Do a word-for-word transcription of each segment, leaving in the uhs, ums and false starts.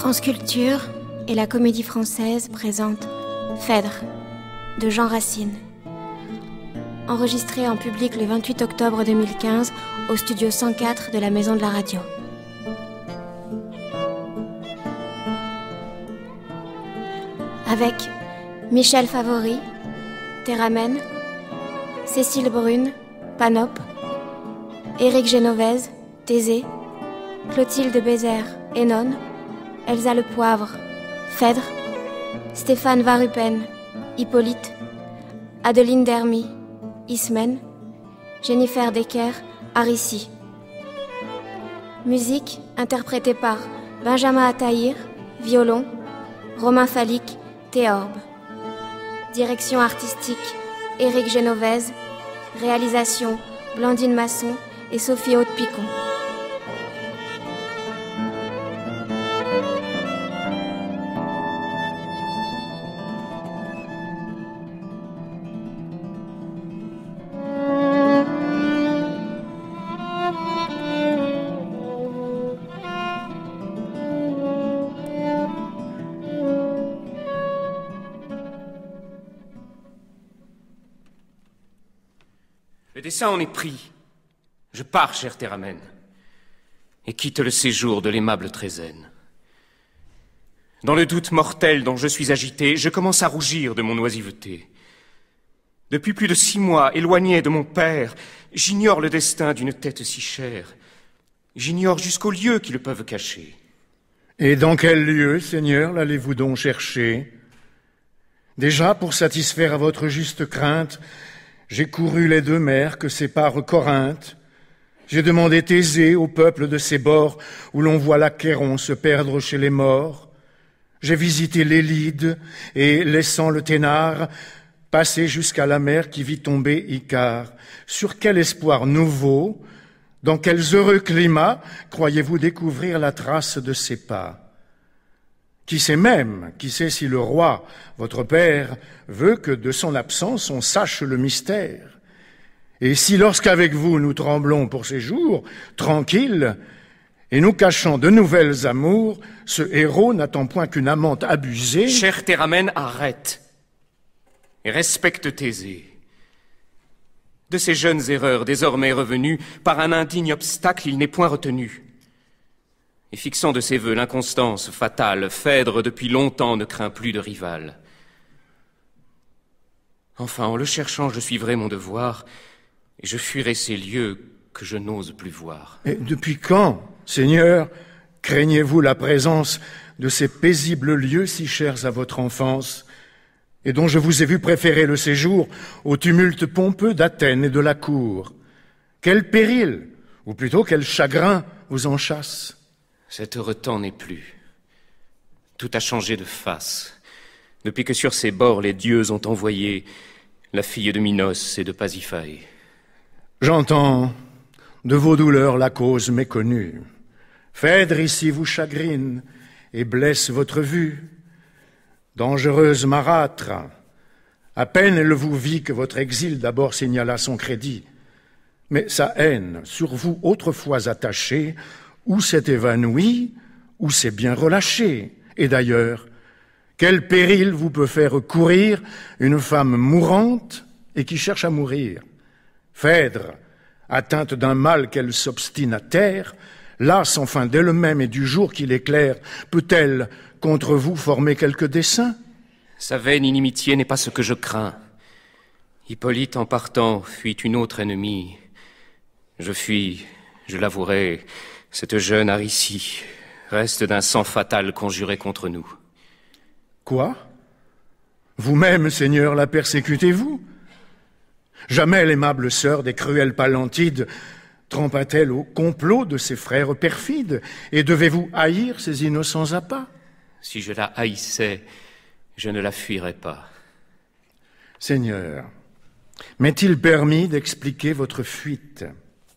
France Culture et la Comédie Française présentent Phèdre de Jean Racine. Enregistré en public le vingt-huit octobre deux mille quinze au studio cent quatre de la Maison de la Radio. Avec Michel Favori, Théramène, Cécile Brune, Panope, Éric Génovèse, Thésée, Clotilde Bézère, Énone, Elsa Le Poivre, Phèdre, Stéphane Varupen, Hippolyte, Adeline Dermy, Ismène, Jennifer Decker, Arissi. Musique interprétée par Benjamin Attahir, violon, Romain Falic, théorbe. Direction artistique, Éric Génovèse. Réalisation, Blandine Masson et Sophie Haute-Picon. Le dessein en est pris. Je pars, cher Théramène, et quitte le séjour de l'aimable Trézène. Dans le doute mortel dont je suis agité, je commence à rougir de mon oisiveté. Depuis plus de six mois, éloigné de mon père, j'ignore le destin d'une tête si chère. J'ignore jusqu'aux lieux qui le peuvent cacher. Et dans quel lieu, Seigneur, l'allez-vous donc chercher? Déjà, pour satisfaire à votre juste crainte, j'ai couru les deux mers que sépare Corinthe. J'ai demandé Thésée au peuple de ces bords où l'on voit l'Achéron se perdre chez les morts. J'ai visité l'Élide et, laissant le Ténare, passé jusqu'à la mer qui vit tomber Icare. Sur quel espoir nouveau, dans quels heureux climats croyez-vous découvrir la trace de ces pas? Qui sait même, qui sait si le roi, votre père, veut que de son absence on sache le mystère? Et si lorsqu'avec vous nous tremblons pour ces jours, tranquilles, et nous cachant de nouvelles amours, ce héros n'attend point qu'une amante abusée... Cher Théramène, arrête, et respecte Thésée. De ces jeunes erreurs désormais revenues, par un indigne obstacle il n'est point retenu. Et fixant de ses vœux l'inconstance fatale, Phèdre depuis longtemps ne craint plus de rival. Enfin, en le cherchant, je suivrai mon devoir, et je fuirai ces lieux que je n'ose plus voir. Et depuis quand, Seigneur, craignez-vous la présence de ces paisibles lieux si chers à votre enfance, et dont je vous ai vu préférer le séjour au tumulte pompeux d'Athènes et de la cour? Quel péril, ou plutôt quel chagrin vous en chasse? Cet heureux temps n'est plus. Tout a changé de face, depuis que sur ces bords les dieux ont envoyé la fille de Minos et de Pasiphae. J'entends de vos douleurs la cause méconnue. Phèdre ici vous chagrine et blesse votre vue. Dangereuse marâtre, à peine elle vous vit que votre exil d'abord signala son crédit. Mais sa haine, sur vous autrefois attachée, ou s'est évanoui, ou s'est bien relâché. Et d'ailleurs, quel péril vous peut faire courir une femme mourante et qui cherche à mourir? Phèdre, atteinte d'un mal qu'elle s'obstine à taire, lasse enfin d'elle-même et du jour qui l'éclaire, peut-elle contre vous former quelque dessein? Sa vaine inimitié n'est pas ce que je crains. Hippolyte, en partant, fuit une autre ennemie. Je fuis, je l'avouerai, cette jeune Arissi, reste d'un sang fatal conjuré contre nous. Quoi? Vous-même, Seigneur, la persécutez-vous? Jamais l'aimable sœur des cruels Palantides trempa-t-elle au complot de ses frères perfides? Et devez-vous haïr ces innocents appas? Si je la haïssais, je ne la fuirais pas. Seigneur, m'est-il permis d'expliquer votre fuite?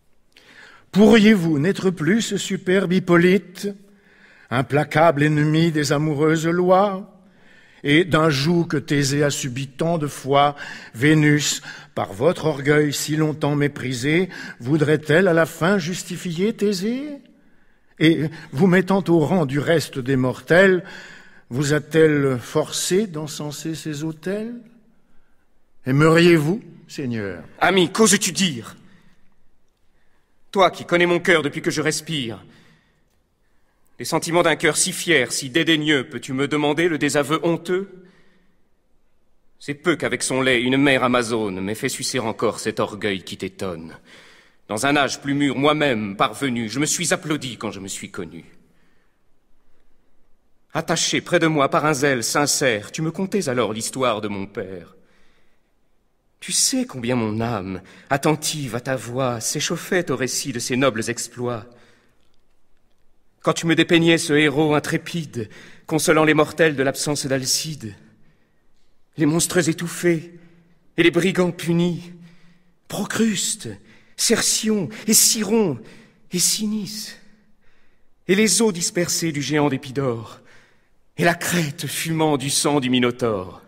Pourriez-vous n'être plus ce superbe Hippolyte, implacable ennemi des amoureuses lois? Et d'un joug que Thésée a subi tant de fois, Vénus, par votre orgueil si longtemps méprisé, voudrait-elle à la fin justifier Thésée? Et vous mettant au rang du reste des mortels, vous a-t-elle forcé d'encenser ces autels? Aimeriez-vous, Seigneur? Ami, qu'oses-tu dire? Toi qui connais mon cœur depuis que je respire, les sentiments d'un cœur si fier, si dédaigneux, peux-tu me demander le désaveu honteux? C'est peu qu'avec son lait, une mère amazone m'ait fait sucer encore cet orgueil qui t'étonne. Dans un âge plus mûr, moi-même, parvenu, je me suis applaudi quand je me suis connu. Attaché près de moi par un zèle sincère, tu me contais alors l'histoire de mon père. Tu sais combien mon âme, attentive à ta voix, s'échauffait au récit de ses nobles exploits. Quand tu me dépeignais ce héros intrépide, consolant les mortels de l'absence d'Alcide, les monstres étouffés et les brigands punis, Procruste, Cercion et Siron et Sinis, et les os dispersés du géant d'Épidore, et la crête fumant du sang du Minotaure.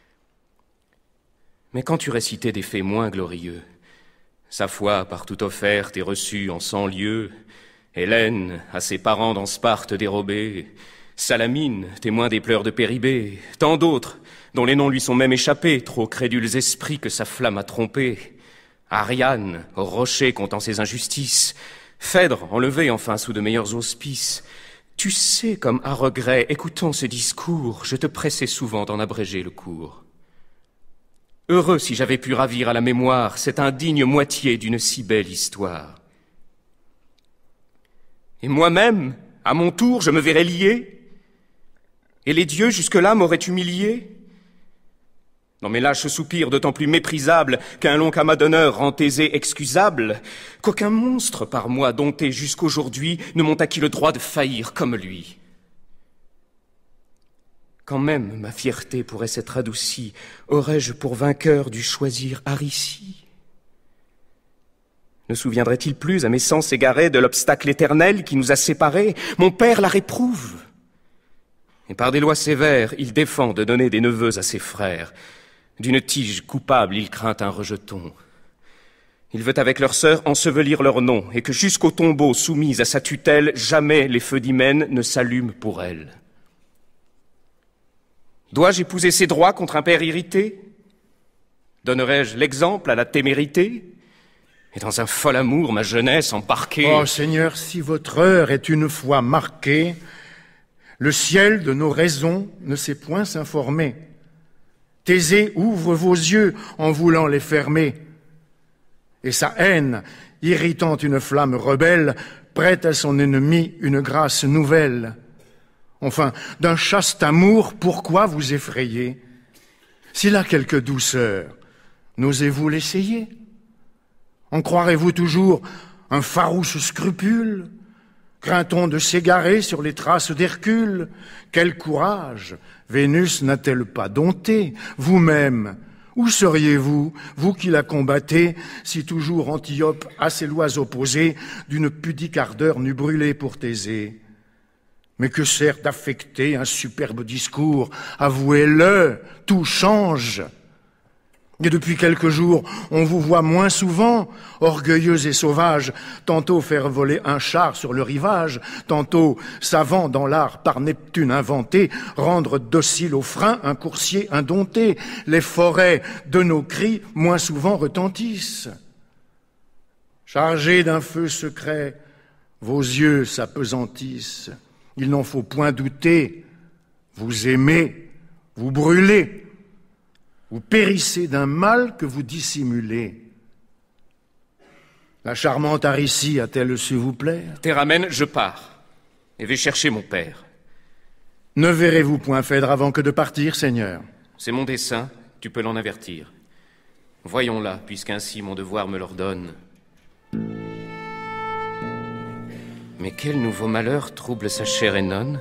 Mais quand tu récitais des faits moins glorieux, sa foi partout offerte et reçue en cent lieux, Hélène, à ses parents dans Sparte dérobée, Salamine, témoin des pleurs de Péribée, tant d'autres, dont les noms lui sont même échappés, trop crédules esprits que sa flamme a trompés, Ariane, au rocher comptant ses injustices, Phèdre, enlevé enfin sous de meilleurs auspices. Tu sais comme à regret, écoutant ce discours, je te pressais souvent d'en abréger le cours. Heureux si j'avais pu ravir à la mémoire cette indigne moitié d'une si belle histoire. Et moi-même, à mon tour, je me verrais lié, et les dieux jusque-là m'auraient humilié. Dans mes lâches soupirs d'autant plus méprisables qu'un long amas d'honneur rend aisé excusable, qu'aucun monstre par moi dompté jusqu'aujourd'hui ne m'ont acquis le droit de faillir comme lui. Quand même ma fierté pourrait s'être adoucie, aurais-je pour vainqueur dû choisir Aricie? Ne souviendrait-il plus à mes sens égarés de l'obstacle éternel qui nous a séparés? Mon père la réprouve. Et par des lois sévères, il défend de donner des neveux à ses frères. D'une tige coupable, il craint un rejeton. Il veut avec leurs sœurs ensevelir leur nom, et que jusqu'au tombeau soumise à sa tutelle, jamais les feux d'hymen ne s'allument pour elle. Dois-je épouser ses droits contre un père irrité? Donnerai-je l'exemple à la témérité? Et dans un fol amour, ma jeunesse embarquée... Oh Seigneur, si votre heure est une fois marquée, le ciel de nos raisons ne sait point s'informer. Thésée ouvre vos yeux en voulant les fermer. Et sa haine, irritant une flamme rebelle, prête à son ennemi une grâce nouvelle. Enfin, d'un chaste amour, pourquoi vous effrayer? S'il a quelque douceur, n'osez-vous l'essayer? En croirez-vous toujours un farouche scrupule? Craint-on de s'égarer sur les traces d'Hercule? Quel courage Vénus n'a-t-elle pas dompté? Vous-même, où seriez-vous, vous qui la combattez, si toujours Antiope, à ses lois opposées, d'une pudique ardeur n'eût brûlé pour Thésée? Mais que sert d'affecter un superbe discours? Avouez-le, tout change. Et depuis quelques jours, on vous voit moins souvent, orgueilleux et sauvage, tantôt faire voler un char sur le rivage, tantôt, savant dans l'art par Neptune inventé, rendre docile au frein un coursier indompté. Les forêts de nos cris moins souvent retentissent. Chargés d'un feu secret, vos yeux s'apesantissent. Il n'en faut point douter, vous aimez, vous brûlez. Vous périssez d'un mal que vous dissimulez. La charmante Aricie a-t-elle su vous plaire? Théramène, je pars, et vais chercher mon père. Ne verrez-vous point Phèdre avant que de partir, Seigneur? C'est mon dessein, tu peux l'en avertir. Voyons-la, puisqu'ainsi mon devoir me l'ordonne. Mais quel nouveau malheur trouble sa chère Œnone?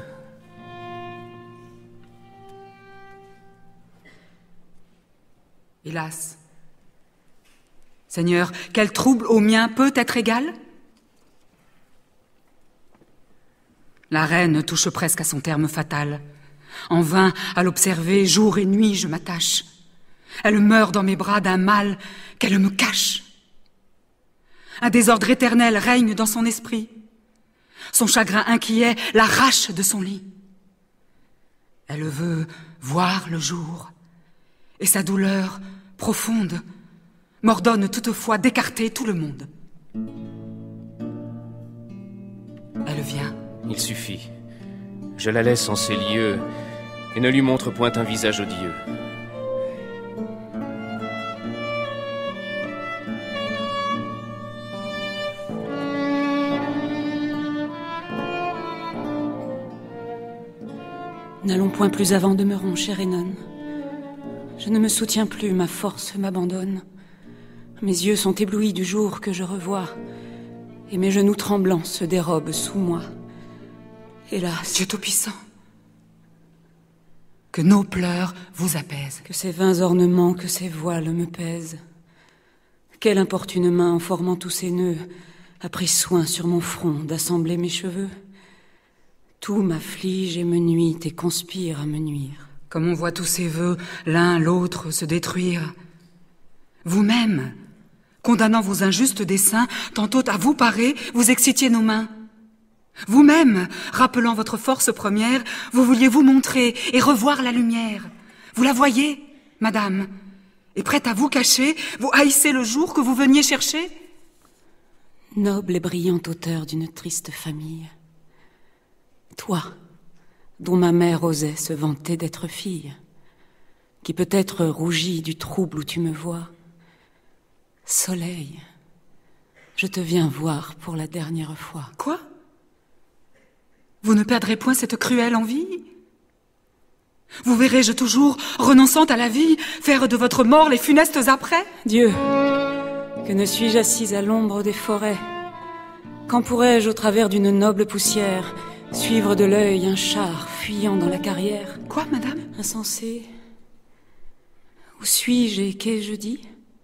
Hélas. Seigneur, quel trouble au mien peut être égal? La reine touche presque à son terme fatal. En vain, à l'observer, jour et nuit, je m'attache. Elle meurt dans mes bras d'un mal qu'elle me cache. Un désordre éternel règne dans son esprit. Son chagrin inquiet l'arrache de son lit. Elle veut voir le jour, et sa douleur profonde m'ordonne toutefois d'écarter tout le monde. Elle vient. Il suffit. Je la laisse en ces lieux et ne lui montre point un visage odieux. N'allons point plus avant, demeurons, chère Hénone. Je ne me soutiens plus, ma force m'abandonne. Mes yeux sont éblouis du jour que je revois, et mes genoux tremblants se dérobent sous moi. Hélas, Dieu Tout-Puissant, que nos pleurs vous apaisent. Que ces vains ornements, que ces voiles me pèsent. Quelle importune main, en formant tous ces nœuds, a pris soin sur mon front d'assembler mes cheveux. Tout m'afflige et me nuit et conspire à me nuire. Comme on voit tous ces vœux, l'un l'autre, se détruire. Vous-même, condamnant vos injustes desseins, tantôt à vous parer, vous excitiez nos mains. Vous-même, rappelant votre force première, vous vouliez vous montrer et revoir la lumière. Vous la voyez, madame, et prête à vous cacher, vous haïssez le jour que vous veniez chercher? Noble et brillante auteur d'une triste famille, toi, dont ma mère osait se vanter d'être fille, qui peut-être rougit du trouble où tu me vois, soleil, je te viens voir pour la dernière fois. Quoi? Vous ne perdrez point cette cruelle envie? Vous verrai-je toujours, renonçant à la vie, faire de votre mort les funestes apprêts? Dieu, que ne suis-je assise à l'ombre des forêts? Quand pourrais-je, au travers d'une noble poussière, suivre de l'œil un char fuyant dans la carrière? Quoi, madame? Insensé, où suis-je et qu'ai-je dit?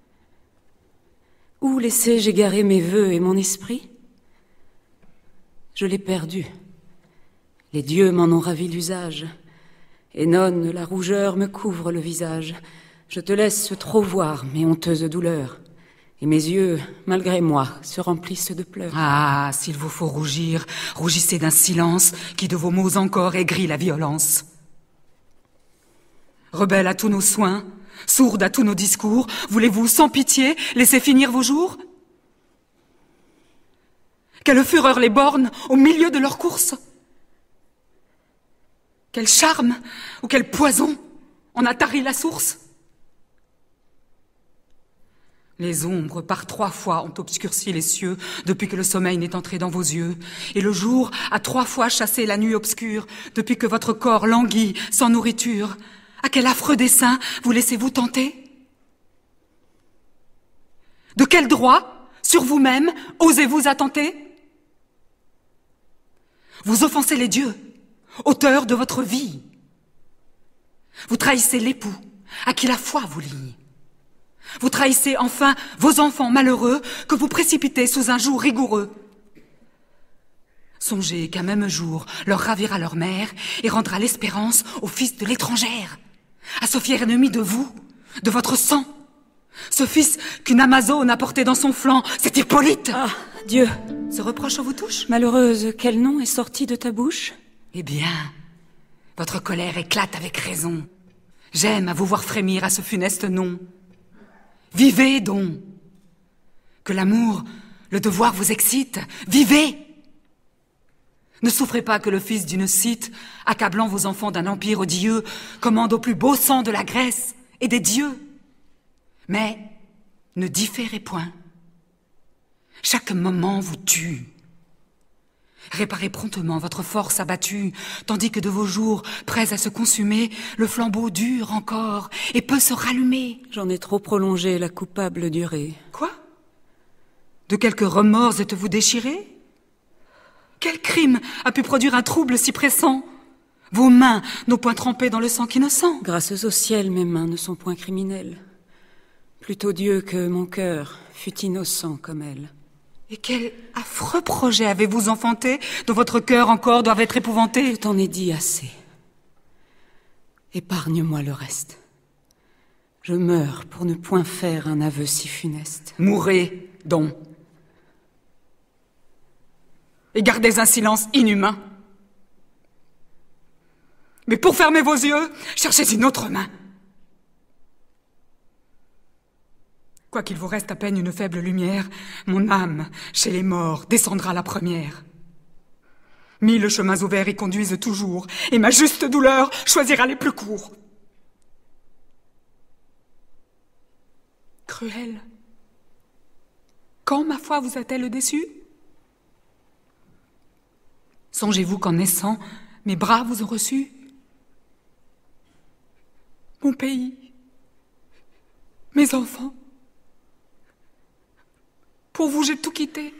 Où laissai-je égarer mes vœux et mon esprit? Je l'ai perdu. Les dieux m'en ont ravi l'usage. Et non, la rougeur me couvre le visage. Je te laisse trop voir mes honteuses douleurs. Et mes yeux, malgré moi, se remplissent de pleurs. Ah, s'il vous faut rougir, rougissez d'un silence qui de vos mots encore aigrit la violence. Rebelle à tous nos soins, sourde à tous nos discours, voulez-vous, sans pitié, laisser finir vos jours? Quelle fureur les borne au milieu de leur course? Quel charme ou quel poison en a tari la source? Les ombres par trois fois ont obscurci les cieux depuis que le sommeil n'est entré dans vos yeux, et le jour a trois fois chassé la nuit obscure depuis que votre corps languit sans nourriture. À quel affreux dessein vous laissez-vous tenter? De quel droit, sur vous-même, osez-vous attenter? Vous offensez les dieux, auteurs de votre vie. Vous trahissez l'époux, à qui la foi vous lie. Vous trahissez enfin vos enfants malheureux que vous précipitez sous un joug rigoureux. Songez qu'un même jour leur ravira leur mère et rendra l'espérance au fils de l'étrangère, à ce fier ennemi de vous, de votre sang. Ce fils qu'une Amazone a porté dans son flanc, c'est Hippolyte. Ah, Dieu! Ce reproche vous touche? Malheureuse, quel nom est sorti de ta bouche? Eh bien, votre colère éclate avec raison. J'aime à vous voir frémir à ce funeste nom. Vivez donc. Que l'amour, le devoir vous excite. Vivez. Ne souffrez pas que le fils d'une Scythe, accablant vos enfants d'un empire odieux, commande au plus beau sang de la Grèce et des dieux. Mais ne différez point. Chaque moment vous tue. Réparez promptement votre force abattue, tandis que de vos jours, prêts à se consumer, le flambeau dure encore et peut se rallumer. J'en ai trop prolongé la coupable durée. Quoi? De quelques remords êtes-vous déchiré? Quel crime a pu produire un trouble si pressant? Vos mains n'ont point trempé dans le sang innocent. Grâce au ciel, mes mains ne sont point criminelles. Plutôt Dieu que mon cœur fût innocent comme elle. Et quel affreux projet avez-vous enfanté, dont votre cœur encore doit être épouvanté? Je t'en ai dit assez. Épargne-moi le reste. Je meurs pour ne point faire un aveu si funeste. Mourez donc. et gardez un silence inhumain. Mais pour fermer vos yeux, cherchez une autre main. Quoiqu'il vous reste à peine une faible lumière, mon âme, chez les morts, descendra la première. Mille chemins ouverts y conduisent toujours, et ma juste douleur choisira les plus courts. Cruel, quand ma foi vous a-t-elle déçue? Songez-vous qu'en naissant, mes bras vous ont reçu? Mon pays, mes enfants, pour vous j'ai tout quitté.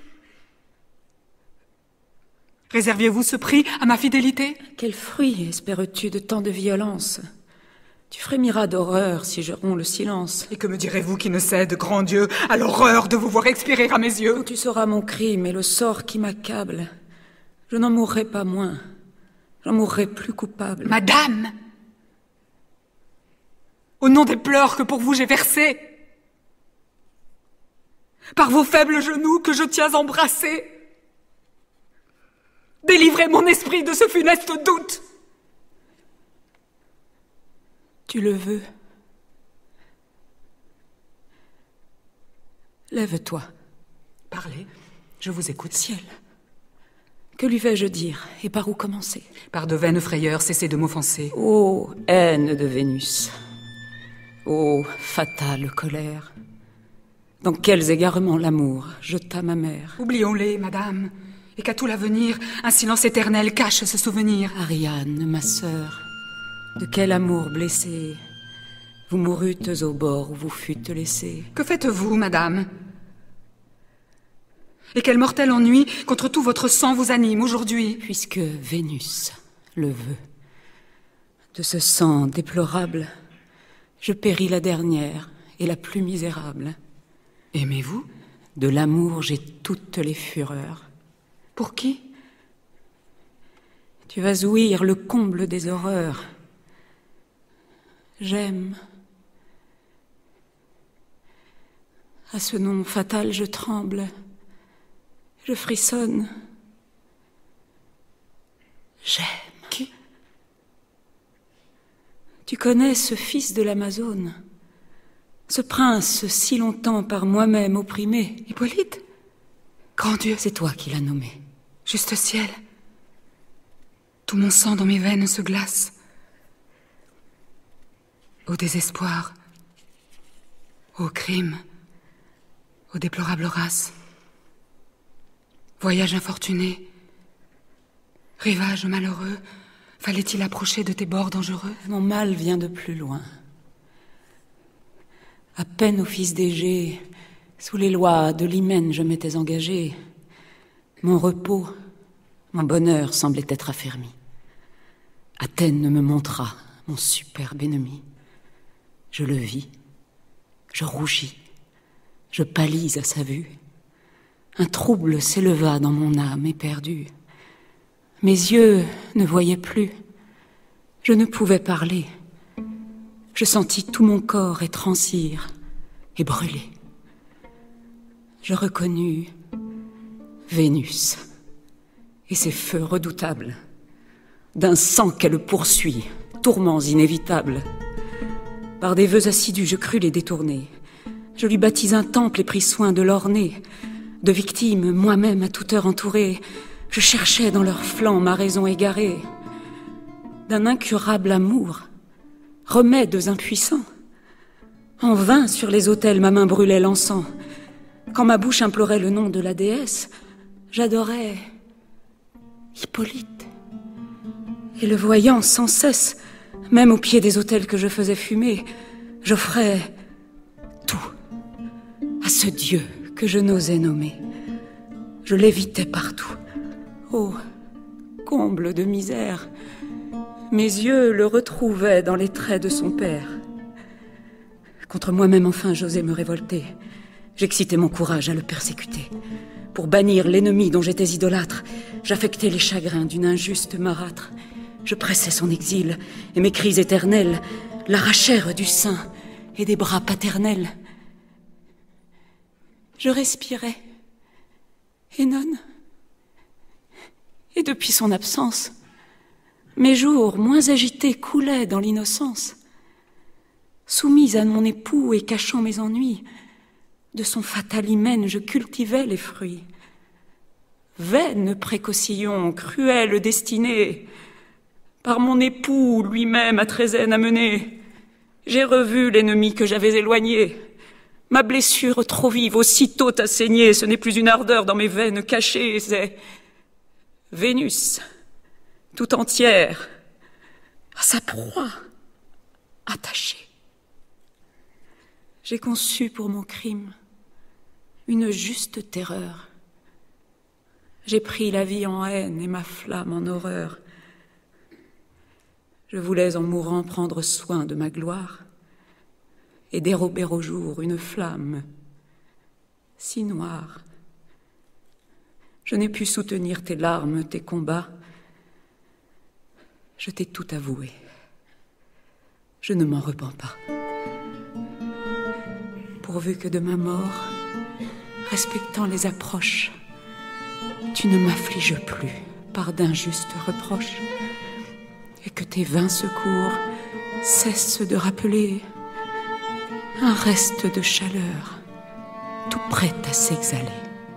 Réserviez-vous ce prix à ma fidélité? Quel fruit espères-tu de tant de violence? Tu frémiras d'horreur si je romps le silence. Et que me direz-vous qui ne cède, grand Dieu, à l'horreur de vous voir expirer à mes yeux? Quand tu sauras mon crime et le sort qui m'accable, je n'en mourrai pas moins, j'en mourrai plus coupable. Madame! Au nom des pleurs que pour vous j'ai versés, par vos faibles genoux que je tiens embrassés, délivrez mon esprit de ce funeste doute. Tu le veux. Lève-toi. Parlez, je vous écoute. Ciel, que lui vais-je dire et par où commencer? Par de vaines frayeurs, cessez de m'offenser. Ô haine de Vénus, ô fatale colère, dans quels égarements l'amour jeta ma mère. Oublions-les, madame, et qu'à tout l'avenir, un silence éternel cache ce souvenir. Ariane, ma sœur, de quel amour blessé vous mourûtes au bord où vous fûtes laissée. Que faites-vous, madame? Et quel mortel ennui contre tout votre sang vous anime aujourd'hui? Puisque Vénus le veut, de ce sang déplorable, je péris la dernière et la plus misérable. Aimez-vous? De l'amour j'ai toutes les fureurs. Pour qui? Tu vas ouïr le comble des horreurs. J'aime. À ce nom fatal je tremble, je frissonne. J'aime. Qui? Tu connais ce fils de l'Amazone, ce prince si longtemps par moi-même opprimé. Hippolyte? Grand Dieu, c'est toi qui l'as nommé. Juste ciel, tout mon sang dans mes veines se glace. Au désespoir, au crime, aux déplorables races. Voyage infortuné, rivage malheureux, fallait-il approcher de tes bords dangereux? Mon mal vient de plus loin. À peine au fils d'Égée, sous les lois de l'hymen je m'étais engagé. Mon repos, mon bonheur semblait être affermi. Athènes me montra mon superbe ennemi. Je le vis, je rougis, je pâlis à sa vue. Un trouble s'éleva dans mon âme éperdue. Mes yeux ne voyaient plus, je ne pouvais parler. Je sentis tout mon corps étrancir et brûler. Je reconnus Vénus et ses feux redoutables, d'un sang qu'elle poursuit, tourments inévitables. Par des vœux assidus, je crus les détourner. Je lui bâtis un temple et pris soin de l'orner. De victimes, moi-même à toute heure entourée, je cherchais dans leurs flancs ma raison égarée. D'un incurable amour, remèdes impuissants. En vain sur les autels ma main brûlait l'encens. Quand ma bouche implorait le nom de la déesse, j'adorais Hippolyte. Et le voyant sans cesse, même au pied des autels que je faisais fumer, j'offrais tout à ce Dieu que je n'osais nommer. Je l'évitais partout. Oh, comble de misère! Mes yeux le retrouvaient dans les traits de son père. Contre moi-même enfin j'osais me révolter. J'excitais mon courage à le persécuter. Pour bannir l'ennemi dont j'étais idolâtre, j'affectais les chagrins d'une injuste marâtre. Je pressais son exil, et mes cris éternels l'arrachèrent du sein et des bras paternels. Je respirais. Énone, Et depuis son absence, mes jours moins agités coulaient dans l'innocence. Soumise à mon époux et cachant mes ennuis, de son fatal hymen je cultivais les fruits. Vaine précaution, cruelle destinée, par mon époux lui-même à Trézène amené, j'ai revu l'ennemi que j'avais éloigné. Ma blessure trop vive aussitôt a saigné, ce n'est plus une ardeur dans mes veines cachées, c'est Vénus, tout entière, à sa proie, attachée. J'ai conçu pour mon crime une juste terreur. J'ai pris la vie en haine et ma flamme en horreur. Je voulais en mourant prendre soin de ma gloire et dérober au jour une flamme si noire. Je n'ai pu soutenir tes larmes, tes combats. Je t'ai tout avoué. Je ne m'en repens pas. Pourvu que de ma mort, respectant les approches, tu ne m'affliges plus par d'injustes reproches, et que tes vains secours cessent de rappeler un reste de chaleur tout prêt à s'exhaler.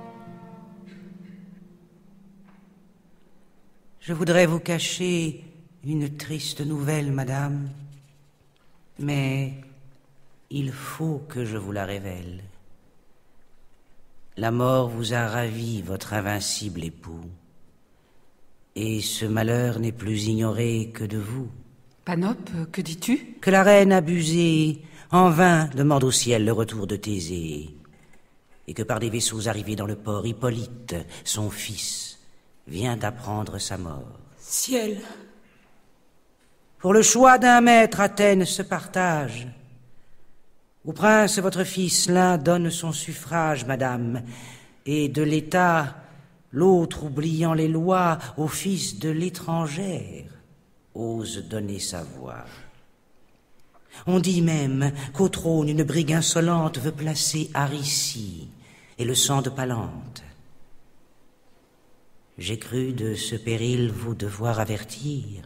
Je voudrais vous cacher une triste nouvelle, madame, mais il faut que je vous la révèle. La mort vous a ravi, votre invincible époux, et ce malheur n'est plus ignoré que de vous. Panope, que dis-tu? Que la reine abusée, en vain, demande au ciel le retour de Thésée, et que par des vaisseaux arrivés dans le port, Hippolyte, son fils, vient d'apprendre sa mort. Ciel! Pour le choix d'un maître, Athènes se partage. Au prince, votre fils, l'un donne son suffrage, madame, et de l'État, l'autre, oubliant les lois, au fils de l'étrangère, ose donner sa voix. On dit même qu'au trône, une brigue insolente veut placer Aricie et le sang de Palante. J'ai cru de ce péril vous devoir avertir.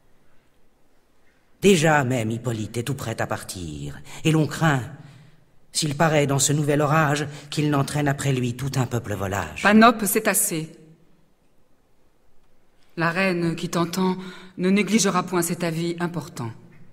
Déjà même Hippolyte est tout prêt à partir, et l'on craint, s'il paraît dans ce nouvel orage, qu'il n'entraîne après lui tout un peuple volage. Panope, c'est assez. La reine qui t'entend ne négligera point cet avis important.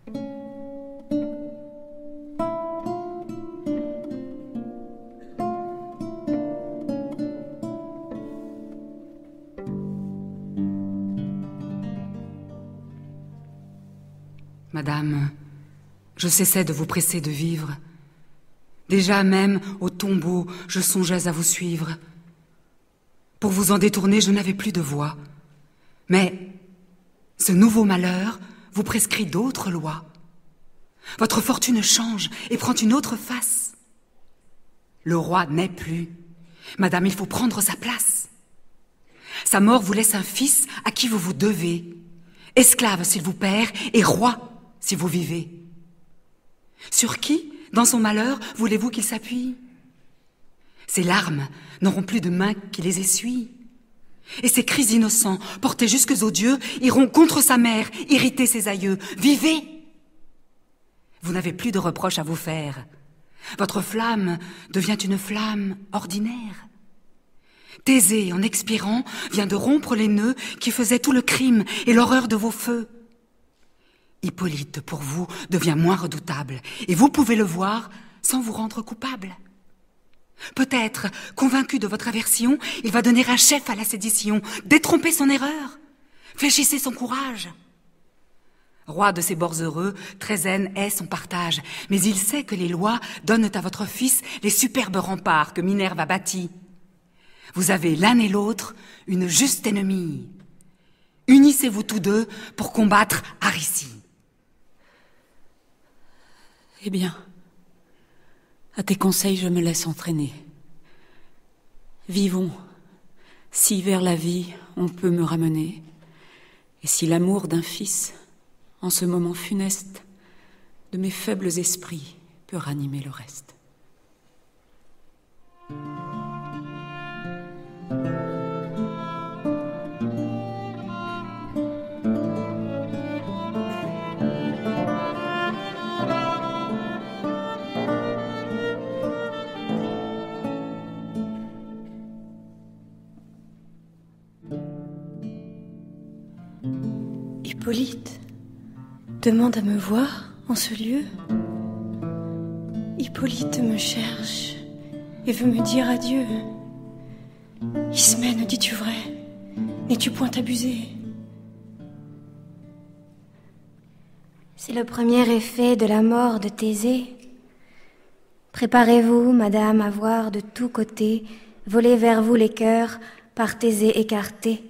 Madame, je cessais de vous presser de vivre. Déjà même, au tombeau, je songeais à vous suivre. Pour vous en détourner, je n'avais plus de voix. Mais ce nouveau malheur vous prescrit d'autres lois. Votre fortune change et prend une autre face. Le roi n'est plus. Madame, il faut prendre sa place. Sa mort vous laisse un fils à qui vous vous devez. Esclave s'il vous perd et roi si vous vivez. Sur qui, dans son malheur, voulez-vous qu'il s'appuie? Ses larmes n'auront plus de main qui les essuie. Et ses cris innocents, portés jusques aux dieux, iront contre sa mère, irriter ses aïeux. Vivez! Vous n'avez plus de reproches à vous faire. Votre flamme devient une flamme ordinaire. Thésée, en expirant, vient de rompre les nœuds qui faisaient tout le crime et l'horreur de vos feux. Hippolyte, pour vous, devient moins redoutable, et vous pouvez le voir sans vous rendre coupable. Peut-être, convaincu de votre aversion, il va donner un chef à la sédition, détromper son erreur. Fléchissez son courage. Roi de ces bords heureux, Trézène est son partage, mais il sait que les lois donnent à votre fils les superbes remparts que Minerve a bâtis. Vous avez l'un et l'autre une juste ennemie. Unissez-vous tous deux pour combattre Aricie. Eh bien, à tes conseils, je me laisse entraîner. Vivons, si vers la vie on peut me ramener, et si l'amour d'un fils, en ce moment funeste, de mes faibles esprits peut ranimer le reste. Hippolyte demande à me voir en ce lieu. Hippolyte me cherche et veut me dire adieu. Ismène, dis-tu vrai? N'es-tu point abusé? C'est le premier effet de la mort de Thésée. Préparez-vous, madame, à voir de tous côtés voler vers vous les cœurs par Thésée écartés.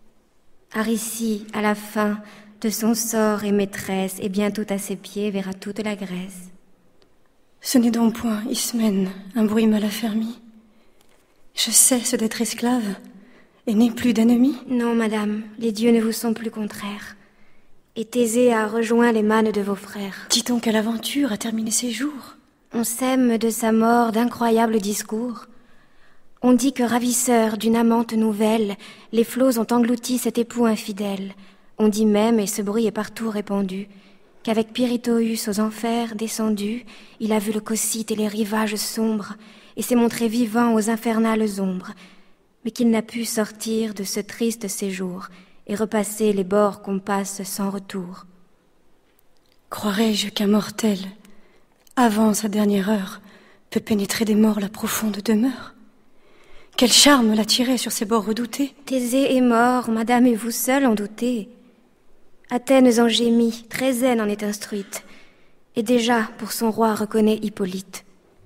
Aricie, à la fin de son sort et maîtresse, et bientôt à ses pieds verra toute la Grèce. Ce n'est donc point, Ismène, un bruit mal affermi. Je cesse d'être esclave et n'ai plus d'ennemis. Non, madame, les dieux ne vous sont plus contraires. Et Thésée a rejoint les mânes de vos frères. Dis donc à l'aventure a terminé ses jours. On sème de sa mort d'incroyables discours. On dit que ravisseur d'une amante nouvelle, les flots ont englouti cet époux infidèle. On dit même, et ce bruit est partout répandu, qu'avec Pirithous aux enfers descendu, il a vu le Cocyte et les rivages sombres, et s'est montré vivant aux infernales ombres, mais qu'il n'a pu sortir de ce triste séjour, et repasser les bords qu'on passe sans retour. Croirais-je qu'un mortel, avant sa dernière heure, peut pénétrer des morts la profonde demeure? Quel charme l'attirait sur ces bords redoutés? Thésée est mort, madame, et vous seule en doutez. Athènes en gémit, Trézène en est instruite, et déjà pour son roi reconnaît Hippolyte.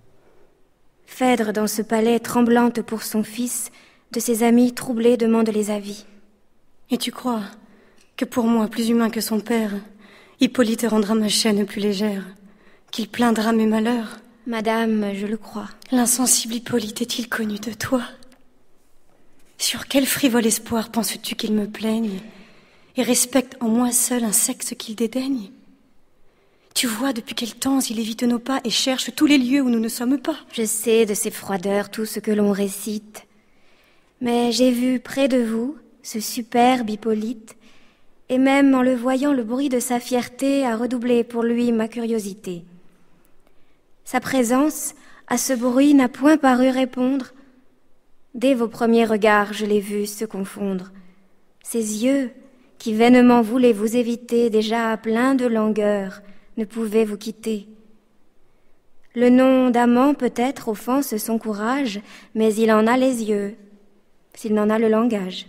Phèdre dans ce palais, tremblante pour son fils, de ses amis troublés demande les avis. Et tu crois que pour moi, plus humain que son père, Hippolyte rendra ma chaîne plus légère, qu'il plaindra mes malheurs? Madame, je le crois. L'insensible Hippolyte est-il connu de toi? Sur quel frivole espoir penses-tu qu'il me plaigne et respecte en moi seul un sexe qu'il dédaigne? Tu vois depuis quel temps il évite nos pas et cherche tous les lieux où nous ne sommes pas. Je sais de ces froideurs tout ce que l'on récite, mais j'ai vu près de vous ce superbe Hippolyte, et même en le voyant le bruit de sa fierté a redoublé pour lui ma curiosité. Sa présence à ce bruit n'a point paru répondre. Dès vos premiers regards, je l'ai vu se confondre. Ses yeux, qui vainement voulaient vous éviter, déjà pleins de langueur, ne pouvaient vous quitter. Le nom d'amant peut-être offense son courage, mais il en a les yeux, s'il n'en a le langage.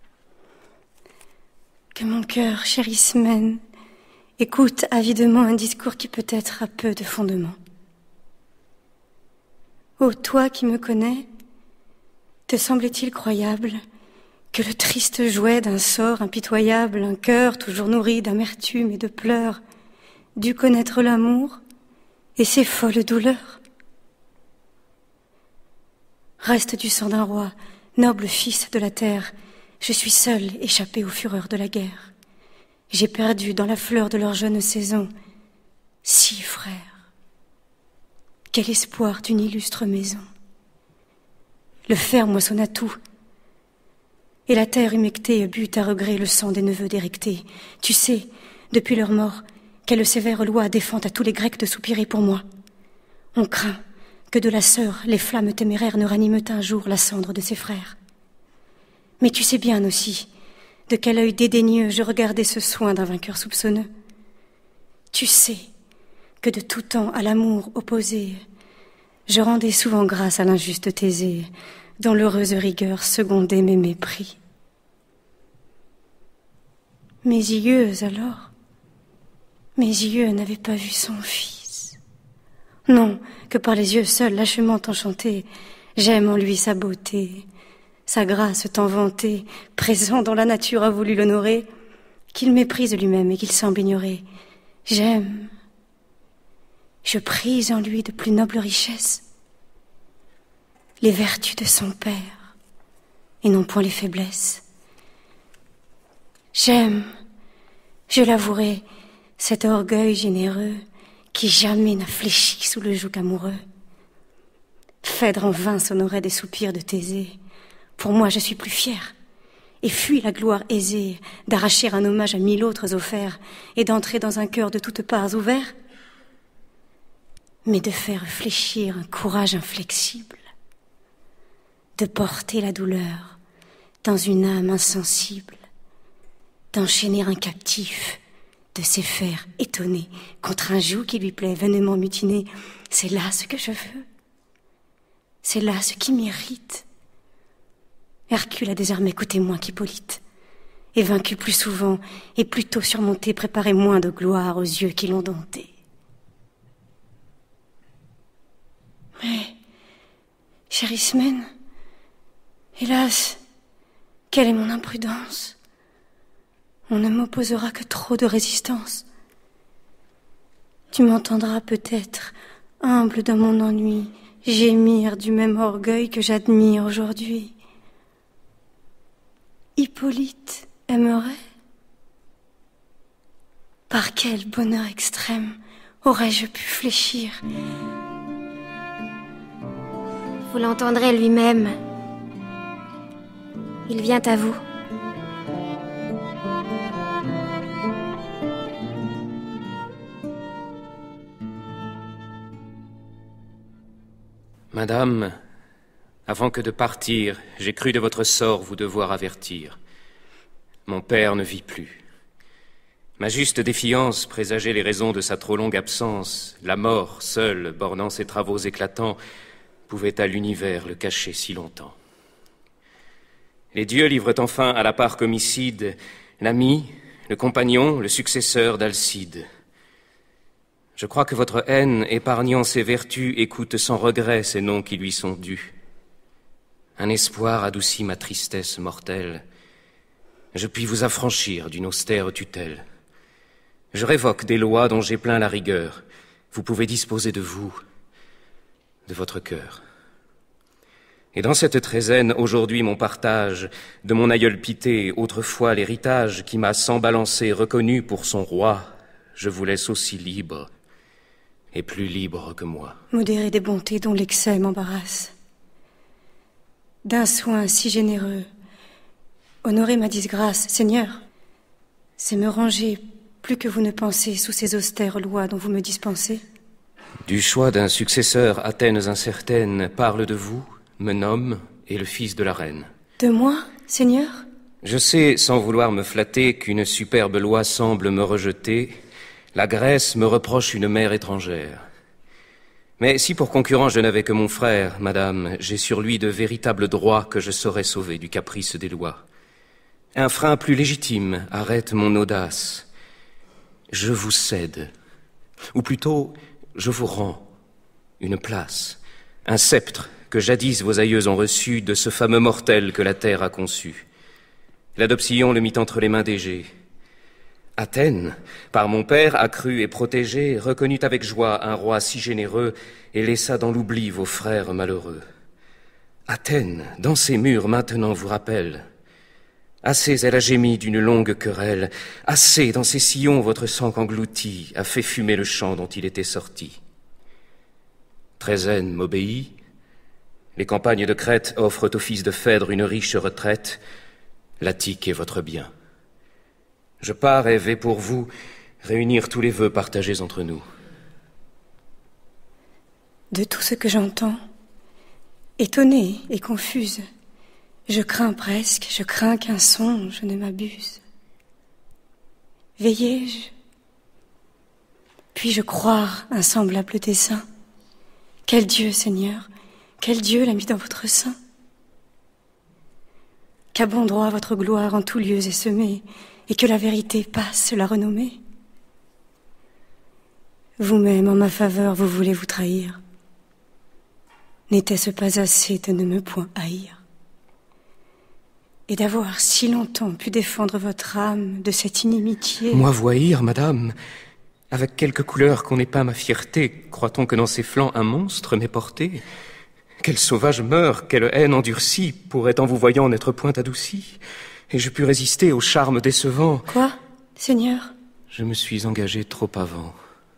Que mon cœur, chère Ismène, écoute avidement un discours qui peut-être a peu de fondement. Ô toi qui me connais, te semblait-il croyable que le triste jouet d'un sort impitoyable, un cœur toujours nourri d'amertume et de pleurs, dût connaître l'amour et ses folles douleurs? Reste du sang d'un roi, noble fils de la terre, je suis seul échappé aux fureurs de la guerre. J'ai perdu dans la fleur de leur jeune saison six frères. Quel espoir d'une illustre maison! Le fer moissonna tout, et la terre humectée but à regret le sang des neveux d'Érectée. Tu sais, depuis leur mort, quelle sévère loi défend à tous les Grecs de soupirer pour moi. On craint que de la sœur les flammes téméraires ne raniment un jour la cendre de ses frères. Mais tu sais bien aussi de quel œil dédaigneux je regardais ce soin d'un vainqueur soupçonneux. Tu sais que de tout temps à l'amour opposé, je rendais souvent grâce à l'injuste Thésée, dont l'heureuse rigueur secondait mes mépris. Mes yeux, alors, mes yeux n'avaient pas vu son fils. Non, que par les yeux seuls, lâchement enchanté, j'aime en lui sa beauté, sa grâce tant vantée, présent dont la nature a voulu l'honorer, qu'il méprise lui-même et qu'il semble ignorer. J'aime, je prise en lui de plus nobles richesses, les vertus de son père, et non point les faiblesses. J'aime, je l'avouerai, cet orgueil généreux qui jamais n'a fléchi sous le joug amoureux. Phèdre en vain s'honorait des soupirs de Thésée. Pour moi, je suis plus fière, et fuis la gloire aisée d'arracher un hommage à mille autres offerts et d'entrer dans un cœur de toutes parts ouvert, mais de faire fléchir un courage inflexible, de porter la douleur dans une âme insensible, d'enchaîner un captif, de se faire étonner contre un joug qui lui plaît vainement mutiner. C'est là ce que je veux. C'est là ce qui m'irrite. Hercule a désormais coûté moins qu'Hippolyte, et vaincu plus souvent, et plus tôt surmonté, préparé moins de gloire aux yeux qui l'ont dompté. Mais, chère Ismène, hélas, quelle est mon imprudence? On ne m'opposera que trop de résistance. Tu m'entendras peut-être, humble dans mon ennui, gémir du même orgueil que j'admire aujourd'hui. Hippolyte aimerait? Par quel bonheur extrême aurais-je pu fléchir? Vous l'entendrez lui-même. Il vient à vous. Madame, avant que de partir, j'ai cru de votre sort vous devoir avertir. Mon père ne vit plus. Ma juste défiance présageait les raisons de sa trop longue absence. La mort, seule, bornant ses travaux éclatants, pouvait à l'univers le cacher si longtemps. Les dieux livrent enfin à la part homicide l'ami, le compagnon, le successeur d'Alcide. Je crois que votre haine, épargnant ses vertus, écoute sans regret ces noms qui lui sont dus. Un espoir adoucit ma tristesse mortelle. Je puis vous affranchir d'une austère tutelle. Je révoque des lois dont j'ai plein la rigueur. Vous pouvez disposer de vous, de votre cœur. Et dans cette treizaine, aujourd'hui mon partage, de mon aïeul Pitée, autrefois l'héritage, qui m'a sans balancer reconnu pour son roi, je vous laisse aussi libre, et plus libre que moi. Modéré des bontés dont l'excès m'embarrasse. D'un soin si généreux, honorer ma disgrâce, Seigneur, c'est me ranger plus que vous ne pensez sous ces austères lois dont vous me dispensez. Du choix d'un successeur, Athènes incertaine parle de vous, me nomme, et le fils de la reine. De moi, Seigneur? Je sais, sans vouloir me flatter, qu'une superbe loi semble me rejeter. La Grèce me reproche une mère étrangère. Mais si pour concurrent je n'avais que mon frère, madame, j'ai sur lui de véritables droits que je saurais sauver du caprice des lois. Un frein plus légitime arrête mon audace. Je vous cède, ou plutôt, je vous rends une place, un sceptre que jadis vos aïeux ont reçu de ce fameux mortel que la terre a conçu. L'adoption le mit entre les mains d'Égée. Athènes, par mon père accru et protégé, reconnut avec joie un roi si généreux et laissa dans l'oubli vos frères malheureux. Athènes, dans ses murs maintenant vous rappelle. Assez elle a gémi d'une longue querelle, assez dans ses sillons votre sang englouti a fait fumer le champ dont il était sorti. Trézène m'obéit, les campagnes de Crète offrent au fils de Phèdre une riche retraite, l'Attique est votre bien. Je pars et vais pour vous réunir tous les vœux partagés entre nous. De tout ce que j'entends, étonnée et confuse, je crains presque, je crains qu'un songe ne m'abuse. Veillai-je? Puis-je croire un semblable dessein? Quel Dieu, Seigneur, quel Dieu l'a mis dans votre sein? Qu'à bon droit votre gloire en tous lieux est semée, et que la vérité passe la renommée. Vous-même, en ma faveur, vous voulez vous trahir. N'était-ce pas assez de ne me point haïr? Et d'avoir si longtemps pu défendre votre âme de cette inimitié. Moi vous haïr, madame, avec quelque couleur qu'on n'ait pas ma fierté, croit-on que dans ses flancs un monstre m'ait porté? Quel sauvage meurt, quelle haine endurcie pourrait en vous voyant n'être point adoucie? Et je pus résister au charme décevant. Quoi, Seigneur? Je me suis engagé trop avant.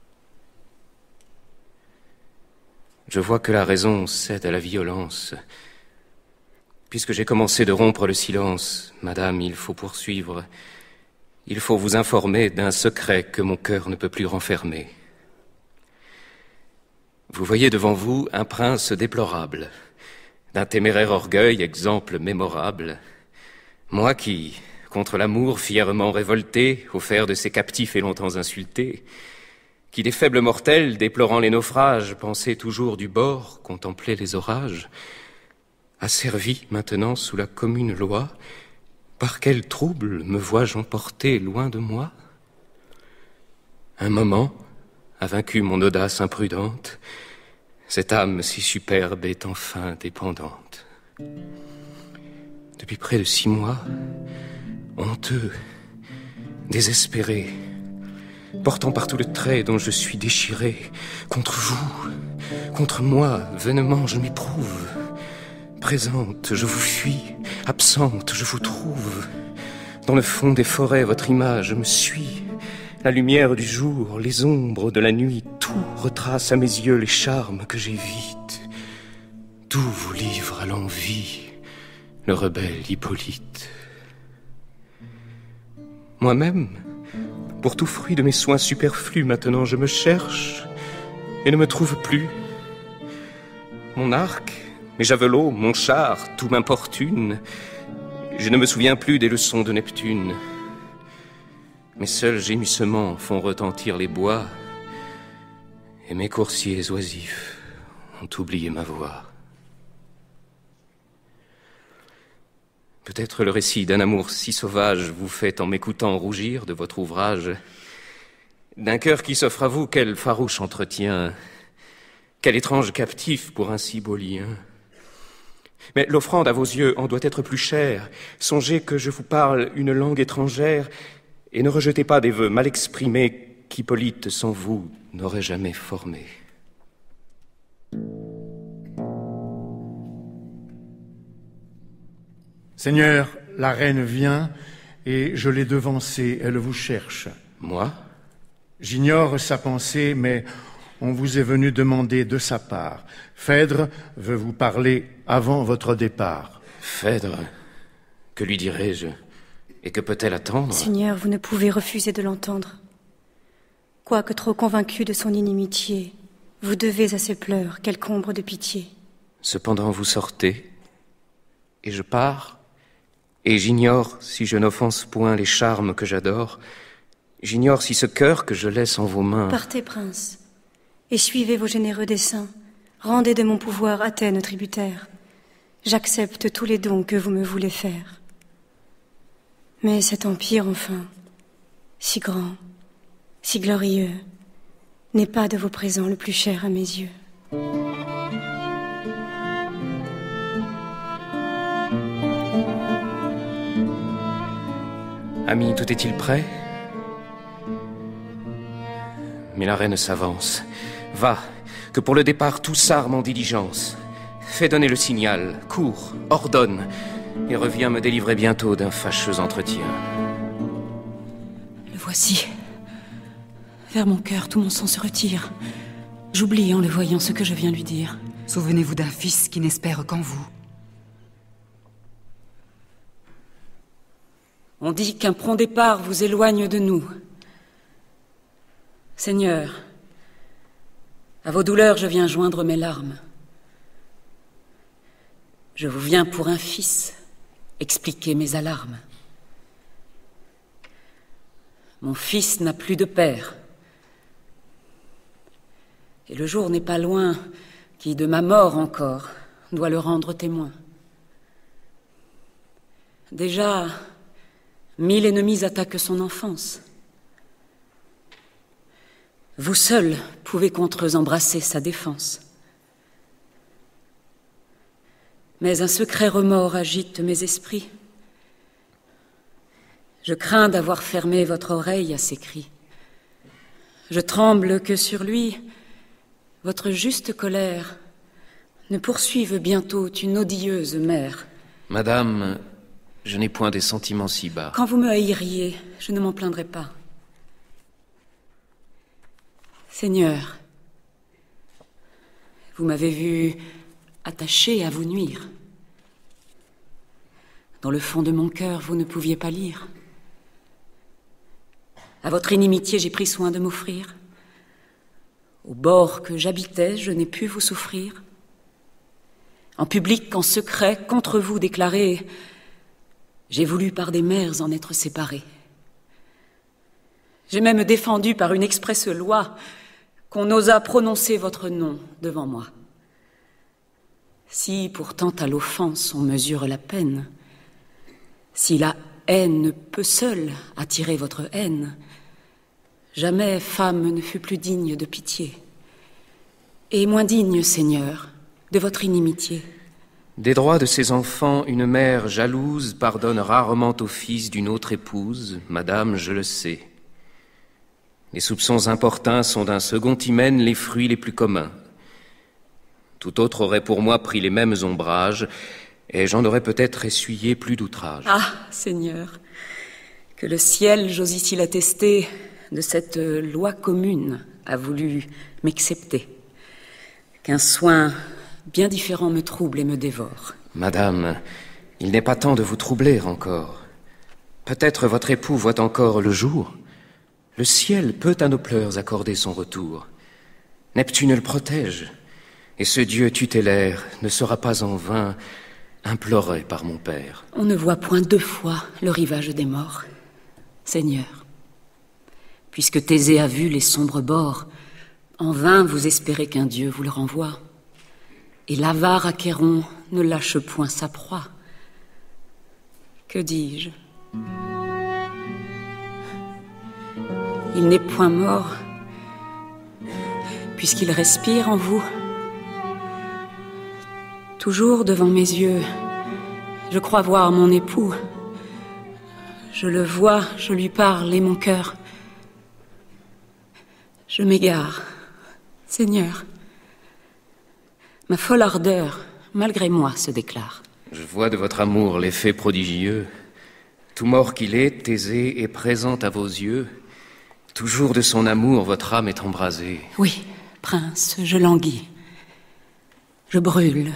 Je vois que la raison cède à la violence. Puisque j'ai commencé de rompre le silence, madame, il faut poursuivre. Il faut vous informer d'un secret que mon cœur ne peut plus renfermer. Vous voyez devant vous un prince déplorable, d'un téméraire orgueil, exemple mémorable. Moi qui, contre l'amour fièrement révolté, offert de ses captifs et longtemps insultés, qui des faibles mortels, déplorant les naufrages, pensaient toujours du bord, contemplaient les orages, asservi maintenant sous la commune loi, par quel trouble me vois-je emporté loin de moi? Un moment a vaincu mon audace imprudente, cette âme si superbe est enfin dépendante. Depuis près de six mois, honteux, désespéré, portant partout le trait dont je suis déchiré, contre vous, contre moi, vainement je m'éprouve. Présente, je vous fuis, absente, je vous trouve. Dans le fond des forêts, votre image me suit. La lumière du jour, les ombres de la nuit, tout retrace à mes yeux les charmes que j'évite. Tout vous livre à l'envie, le rebelle Hippolyte. Moi-même, pour tout fruit de mes soins superflus, maintenant je me cherche et ne me trouve plus. Mon arc, mes javelots, mon char, tout m'importune. Je ne me souviens plus des leçons de Neptune. Mes seuls gémissements font retentir les bois, et mes coursiers oisifs ont oublié ma voix. Peut-être le récit d'un amour si sauvage vous fait en m'écoutant rougir de votre ouvrage, d'un cœur qui s'offre à vous, quel farouche entretien, quel étrange captif pour un si beau lien. Mais l'offrande à vos yeux en doit être plus chère. Songez que je vous parle une langue étrangère, et ne rejetez pas des vœux mal exprimés qu'Hippolyte sans vous n'aurait jamais formés. Seigneur, la reine vient, et je l'ai devancée, elle vous cherche. Moi? J'ignore sa pensée, mais on vous est venu demander de sa part. Phèdre veut vous parler avant votre départ. Phèdre? Que lui dirai-je? Et que peut-elle attendre? Seigneur, vous ne pouvez refuser de l'entendre. Quoique trop convaincu de son inimitié, vous devez à ses pleurs quelque ombre de pitié. Cependant vous sortez, et je pars, et j'ignore si je n'offense point les charmes que j'adore, j'ignore si ce cœur que je laisse en vos mains... Partez, prince, et suivez vos généreux desseins. Rendez de mon pouvoir Athènes tributaire. J'accepte tous les dons que vous me voulez faire. Mais cet empire, enfin, si grand, si glorieux, n'est pas de vos présents le plus cher à mes yeux. Ami, tout est-il prêt? Mais la reine s'avance. Va, que pour le départ tout s'arme en diligence. Fais donner le signal, cours, ordonne, et reviens me délivrer bientôt d'un fâcheux entretien. Le voici. Vers mon cœur, tout mon sang se retire. J'oublie en le voyant ce que je viens lui dire. Souvenez-vous d'un fils qui n'espère qu'en vous. On dit qu'un prompt départ vous éloigne de nous. Seigneur, à vos douleurs je viens joindre mes larmes. Je vous viens pour un fils expliquer mes alarmes. Mon fils n'a plus de père. Et le jour n'est pas loin qui, de ma mort encore, doit le rendre témoin. Déjà, mille ennemis attaquent son enfance. Vous seuls pouvez contre eux embrasser sa défense. Mais un secret remords agite mes esprits. Je crains d'avoir fermé votre oreille à ses cris. Je tremble que sur lui, votre juste colère ne poursuive bientôt une odieuse mère. Madame, je n'ai point des sentiments si bas. Quand vous me haïriez, je ne m'en plaindrai pas. Seigneur, vous m'avez vu attaché à vous nuire. Dans le fond de mon cœur, vous ne pouviez pas lire. À votre inimitié, j'ai pris soin de m'offrir. Au bord que j'habitais, je n'ai pu vous souffrir. En public, en secret, contre vous déclaré, J'ai voulu par des mères en être séparée. J'ai même défendu par une expresse loi qu'on osât prononcer votre nom devant moi. Si pourtant à l'offense on mesure la peine, si la haine peut seule attirer votre haine, jamais femme ne fut plus digne de pitié, et moins digne, Seigneur, de votre inimitié. Des droits de ses enfants, une mère jalouse pardonne rarement au fils d'une autre épouse, madame, je le sais. Les soupçons importuns sont d'un second hymen les fruits les plus communs. Tout autre aurait pour moi pris les mêmes ombrages, et j'en aurais peut-être essuyé plus d'outrages. Ah, Seigneur, que le ciel, j'ose ici l'attester, de cette loi commune a voulu m'excepter, qu'un soin bien différent me trouble et me dévore. Madame, il n'est pas temps de vous troubler encore. Peut-être votre époux voit encore le jour. Le ciel peut à nos pleurs accorder son retour. Neptune le protège, et ce Dieu tutélaire ne sera pas en vain imploré par mon père. On ne voit point deux fois le rivage des morts. Seigneur, puisque Thésée a vu les sombres bords, en vain vous espérez qu'un Dieu vous le renvoie. Et l'avare Achéron ne lâche point sa proie. Que dis-je? Il n'est point mort, puisqu'il respire en vous. Toujours devant mes yeux, je crois voir mon époux. Je le vois, je lui parle, et mon cœur. Je m'égare, Seigneur. Ma folle ardeur, malgré moi, se déclare. Je vois de votre amour l'effet prodigieux. Tout mort qu'il est, Thésée est présent à vos yeux. Toujours de son amour, votre âme est embrasée. Oui, prince, je languis. Je brûle.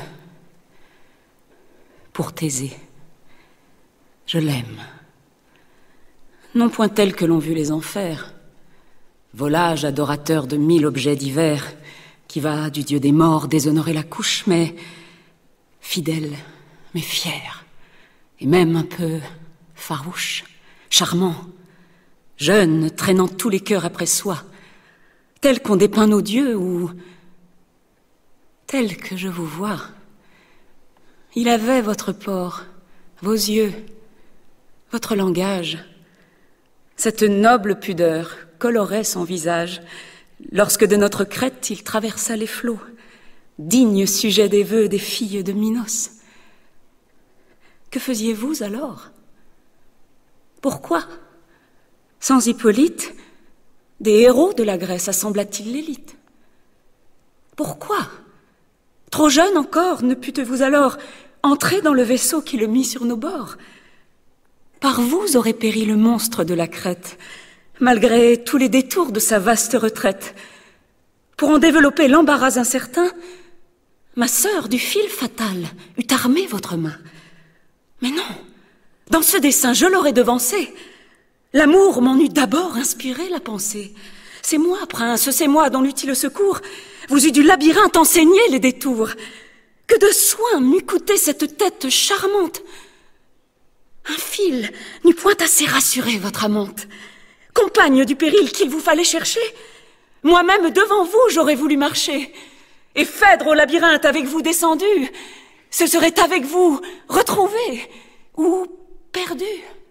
Pour Thésée. Je l'aime. Non point tel que l'ont vu les enfers. Volage adorateur de mille objets divers, qui va du dieu des morts déshonorer la couche, mais fidèle, mais fier, et même un peu farouche, charmant, jeune, traînant tous les cœurs après soi, tel qu'on dépeint nos dieux, ou tel que je vous vois. Il avait votre port, vos yeux, votre langage. Cette noble pudeur colorait son visage, lorsque de notre crête il traversa les flots, digne sujet des vœux des filles de Minos. Que faisiez-vous alors? Pourquoi, sans Hippolyte, des héros de la Grèce assembla-t-il l'élite? Pourquoi, trop jeune encore, ne pûtes-vous alors entrer dans le vaisseau qui le mit sur nos bords? Par vous aurait péri le monstre de la Crète, malgré tous les détours de sa vaste retraite. Pour en développer l'embarras incertain, ma sœur du fil fatal eût armé votre main. Mais non, dans ce dessein je l'aurais devancé. L'amour m'en eût d'abord inspiré la pensée. C'est moi, prince, c'est moi dont l'utile secours vous eût du labyrinthe enseigné les détours. Que de soin m'eût coûté cette tête charmante. Un fil n'eût point assez rassuré votre amante. Compagne du péril qu'il vous fallait chercher, moi-même devant vous j'aurais voulu marcher. Et Phèdre au labyrinthe avec vous descendu, ce serait avec vous retrouvé ou perdu.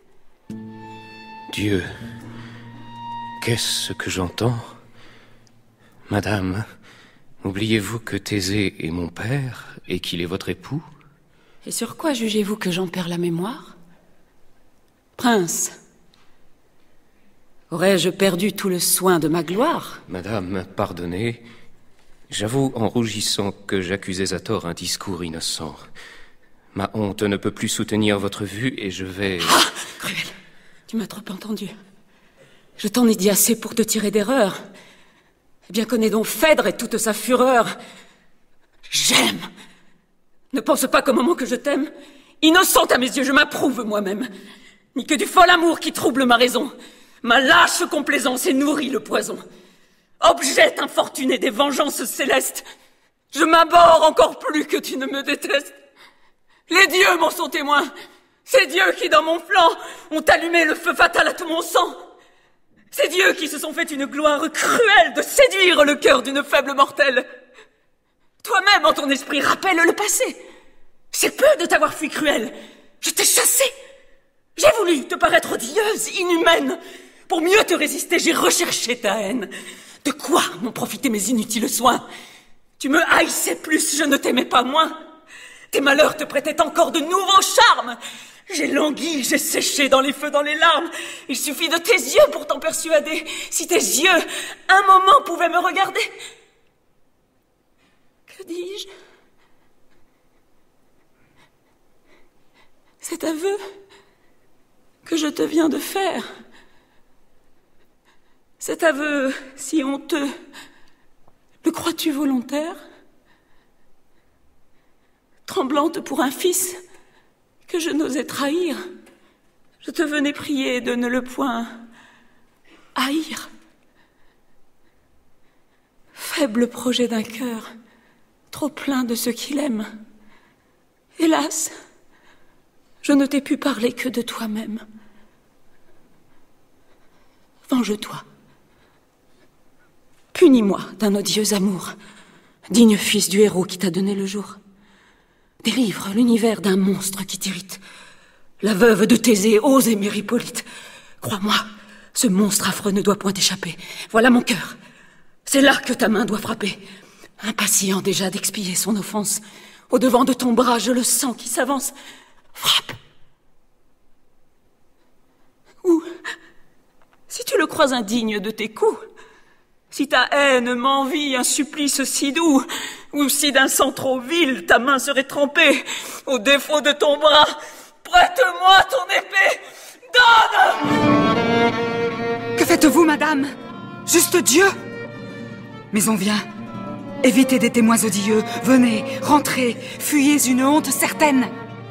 Dieu, qu'est-ce que j'entends? Madame, oubliez-vous que Thésée est mon père et qu'il est votre époux? Et sur quoi jugez-vous que j'en perds la mémoire? Prince, aurais-je perdu tout le soin de ma gloire? Madame, pardonnez. J'avoue en rougissant que j'accusais à tort un discours innocent. Ma honte ne peut plus soutenir votre vue et je vais... Ah, cruel, tu m'as trop entendu. Je t'en ai dit assez pour te tirer d'erreur. Eh bien, connais donc Phèdre et toute sa fureur. J'aime. Ne pense pas qu'au moment que je t'aime, innocente à mes yeux, je m'approuve moi-même. Ni que du fol amour qui trouble ma raison. Ma lâche complaisance et nourrit le poison. Objet infortuné des vengeances célestes, je m'abhorre encore plus que tu ne me détestes. Les dieux m'en sont témoins. Ces dieux qui, dans mon flanc, ont allumé le feu fatal à tout mon sang. Ces dieux qui se sont fait une gloire cruelle de séduire le cœur d'une faible mortelle. Toi-même, en ton esprit, rappelle le passé. C'est peu de t'avoir fui cruelle. Je t'ai chassée. J'ai voulu te paraître odieuse, inhumaine. Pour mieux te résister, j'ai recherché ta haine. De quoi m'ont profité mes inutiles soins? Tu me haïssais plus, je ne t'aimais pas moins. Tes malheurs te prêtaient encore de nouveaux charmes. J'ai langui, j'ai séché dans les feux, dans les larmes. Il suffit de tes yeux pour t'en persuader. Si tes yeux, un moment, pouvaient me regarder. Que dis-je? Cet aveu que je te viens de faire, cet aveu si honteux, le crois-tu volontaire? Tremblante pour un fils que je n'osais trahir, je te venais prier de ne le point haïr. Faible projet d'un cœur, trop plein de ce qu'il aime. Hélas, je ne t'ai pu parler que de toi-même. Venge-toi. Punis-moi d'un odieux amour, digne fils du héros qui t'a donné le jour. Délivre l'univers d'un monstre qui t'irrite. La veuve de Thésée ose aimer Hippolyte. Crois-moi, ce monstre affreux ne doit point échapper. Voilà mon cœur. C'est là que ta main doit frapper. Impatient déjà d'expier son offense, au-devant de ton bras, je le sens qui s'avance. Frappe. Ou, si tu le crois indigne de tes coups, si ta haine m'envie un supplice si doux, ou si d'un sang trop vil ta main serait trempée, au défaut de ton bras, prête-moi ton épée, donne! Que faites-vous, madame? Juste Dieu? Mais on vient. Évitez des témoins odieux. Venez, rentrez, fuyez une honte certaine.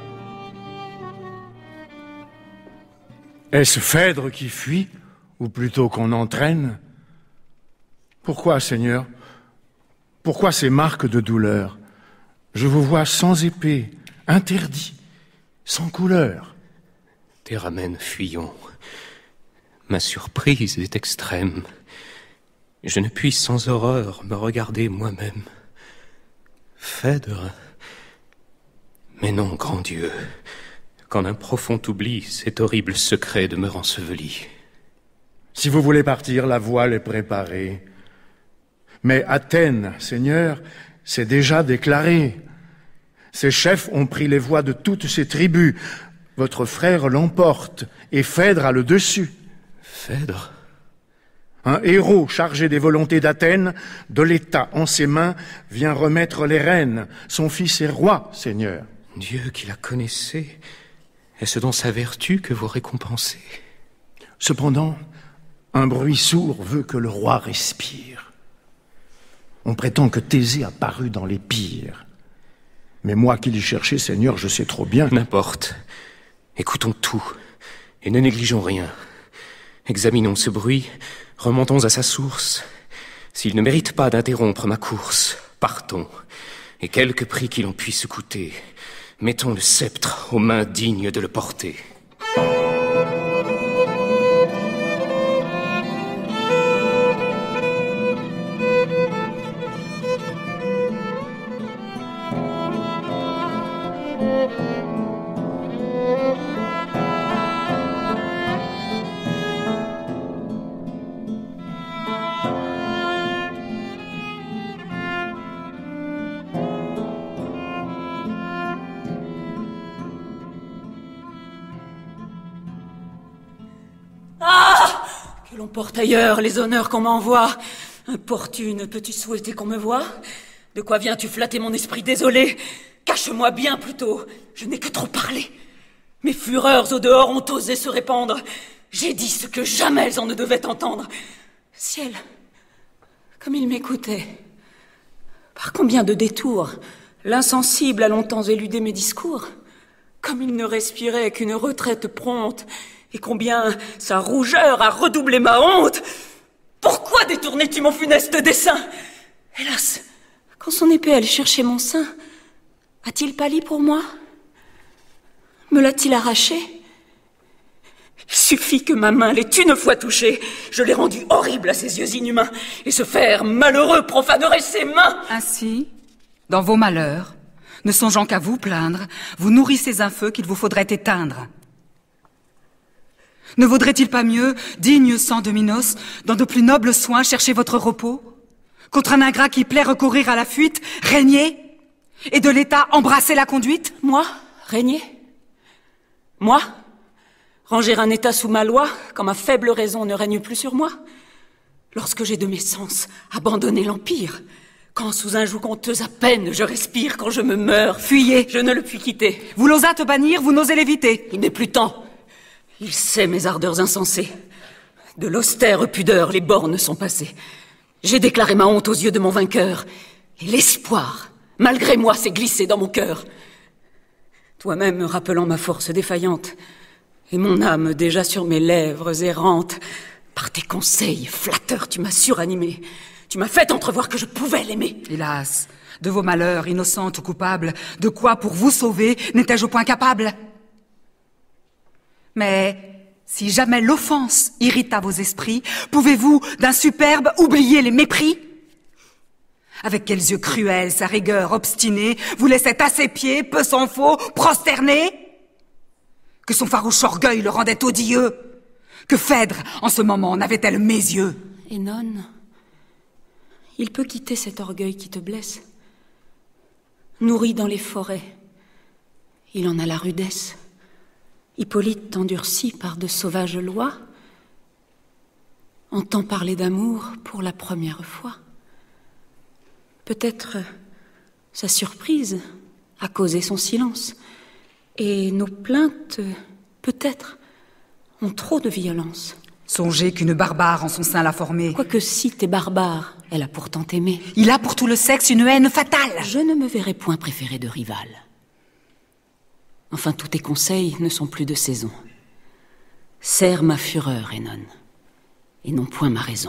Est-ce Phèdre qui fuit, ou plutôt qu'on entraîne? Pourquoi, Seigneur? Pourquoi ces marques de douleur? Je vous vois sans épée, interdit, sans couleur. Théramène, fuyons. Ma surprise est extrême. Je ne puis sans horreur me regarder moi-même. Phèdre? Mais non, grand Dieu, qu'en un profond oubli, cet horrible secret demeure enseveli. Si vous voulez partir, la voile est préparée. Mais Athènes, Seigneur, c'est déjà déclaré. Ses chefs ont pris les voix de toutes ces tribus. Votre frère l'emporte, et Phèdre a le dessus. Phèdre? Un héros chargé des volontés d'Athènes, de l'État en ses mains, vient remettre les rênes. Son fils est roi, Seigneur. Dieu qui la connaissait, est-ce dans sa vertu que vous récompensez? Cependant, un bruit sourd veut que le roi respire. On prétend que Thésée a paru dans les pires. Mais moi qui l'ai cherché, Seigneur, je sais trop bien... N'importe. Écoutons tout, et ne négligeons rien. Examinons ce bruit, remontons à sa source. S'il ne mérite pas d'interrompre ma course, partons. Et quelque prix qu'il en puisse coûter, mettons le sceptre aux mains dignes de le porter. Que l'on porte ailleurs les honneurs qu'on m'envoie. Importune, peux-tu souhaiter qu'on me voie? De quoi viens-tu flatter mon esprit désolé? Cache-moi bien plutôt, je n'ai que trop parlé. Mes fureurs au dehors ont osé se répandre. J'ai dit ce que jamais elles en ne devaient entendre. Ciel, comme il m'écoutait. Par combien de détours l'insensible a longtemps éludé mes discours. Comme il ne respirait qu'une retraite prompte. Et combien sa rougeur a redoublé ma honte. Pourquoi détournais-tu mon funeste dessein? Hélas, quand son épée allait chercher mon sein, a-t-il pâli pour moi? Me l'a-t-il arraché? Il suffit que ma main l'ait une fois touché. Je l'ai rendu horrible à ses yeux inhumains. Et ce fer malheureux profanerait ses mains. Ainsi, dans vos malheurs, ne songeant qu'à vous plaindre, vous nourrissez un feu qu'il vous faudrait éteindre. Ne vaudrait-il pas mieux, digne sang de Minos, dans de plus nobles soins chercher votre repos? Contre un ingrat qui plaît recourir à la fuite, régner? Et de l'État embrasser la conduite? Moi, régner? Moi? Ranger un État sous ma loi, quand ma faible raison ne règne plus sur moi? Lorsque j'ai de mes sens abandonné l'Empire, quand sous un joug honteux à peine je respire, quand je me meurs, Fuyez! Je ne le puis quitter. Vous l'osâtes bannir, vous n'osez l'éviter. Il n'est plus temps. Il sait mes ardeurs insensées. De l'austère pudeur, les bornes sont passées. J'ai déclaré ma honte aux yeux de mon vainqueur. Et l'espoir, malgré moi, s'est glissé dans mon cœur. Toi-même me rappelant ma force défaillante, et mon âme déjà sur mes lèvres errantes, par tes conseils flatteurs, tu m'as suranimé. Tu m'as fait entrevoir que je pouvais l'aimer. Hélas, de vos malheurs, innocente ou coupable, de quoi, pour vous sauver, n'étais-je au point capable? Mais si jamais l'offense irrita vos esprits, pouvez-vous, d'un superbe, oublier les mépris? Avec quels yeux cruels, sa rigueur obstinée, vous laissait à ses pieds, peu s'en faut, prosterné? Que son farouche orgueil le rendait odieux? Que Phèdre, en ce moment, n'avait-elle mes yeux? Et non, il peut quitter cet orgueil qui te blesse. Nourri dans les forêts, il en a la rudesse. Hippolyte, endurci par de sauvages lois, entend parler d'amour pour la première fois. Peut-être sa surprise a causé son silence, et nos plaintes, peut-être, ont trop de violence. Songez qu'une barbare en son sein l'a formée. Quoique si t'es barbare, elle a pourtant aimé. Il a pour tout le sexe une haine fatale. Je ne me verrai point préférer de rival. Enfin, tous tes conseils ne sont plus de saison. Serre ma fureur, Hénon, et non point ma raison.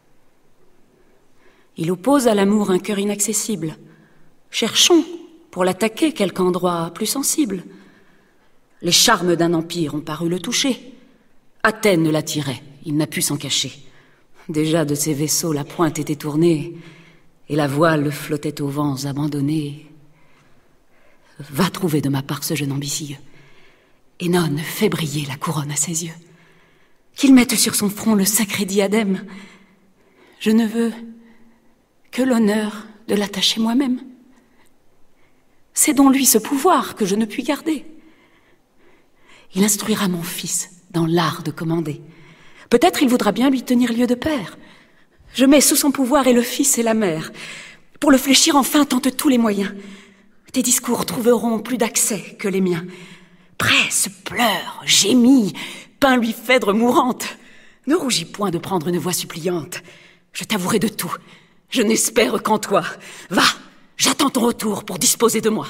Il oppose à l'amour un cœur inaccessible. Cherchons, pour l'attaquer, quelque endroit plus sensible. Les charmes d'un empire ont paru le toucher. Athènes l'attirait, il n'a pu s'en cacher. Déjà de ses vaisseaux la pointe était tournée, et la voile flottait aux vents abandonnés. Va trouver de ma part ce jeune ambitieux. Hénon fait briller la couronne à ses yeux. Qu'il mette sur son front le sacré diadème. Je ne veux que l'honneur de l'attacher moi-même. C'est dans lui ce pouvoir que je ne puis garder. Il instruira mon fils dans l'art de commander. Peut-être il voudra bien lui tenir lieu de père. Je mets sous son pouvoir et le fils et la mère. Pour le fléchir enfin, tente tous les moyens. Tes discours trouveront plus d'accès que les miens. Presse, pleure, gémit, peins-lui Phèdre mourante. Ne rougis point de prendre une voix suppliante. Je t'avouerai de tout. Je n'espère qu'en toi. Va, j'attends ton retour pour disposer de moi.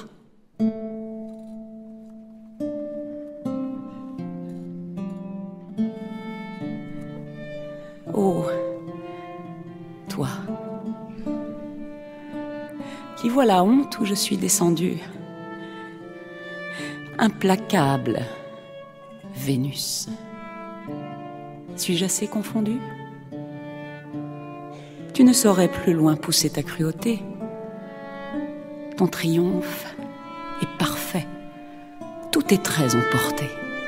Oh, toi, qui vois la honte où je suis descendue. Implacable Vénus. Suis-je assez confondue? Tu ne saurais plus loin pousser ta cruauté. Ton triomphe est parfait. Tous tes traits ont porté.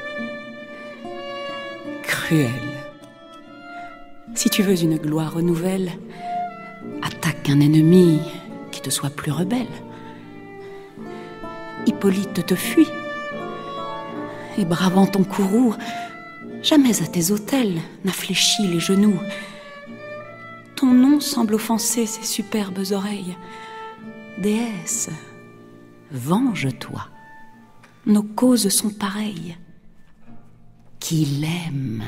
Cruel. Si tu veux une gloire nouvelle, attaque un ennemi qui te soit plus rebelle. Hippolyte te fuit. Et bravant ton courroux, jamais à tes autels n'a fléchi les genoux. Ton nom semble offenser ses superbes oreilles. Déesse, venge-toi. Nos causes sont pareilles. Qui l'aime?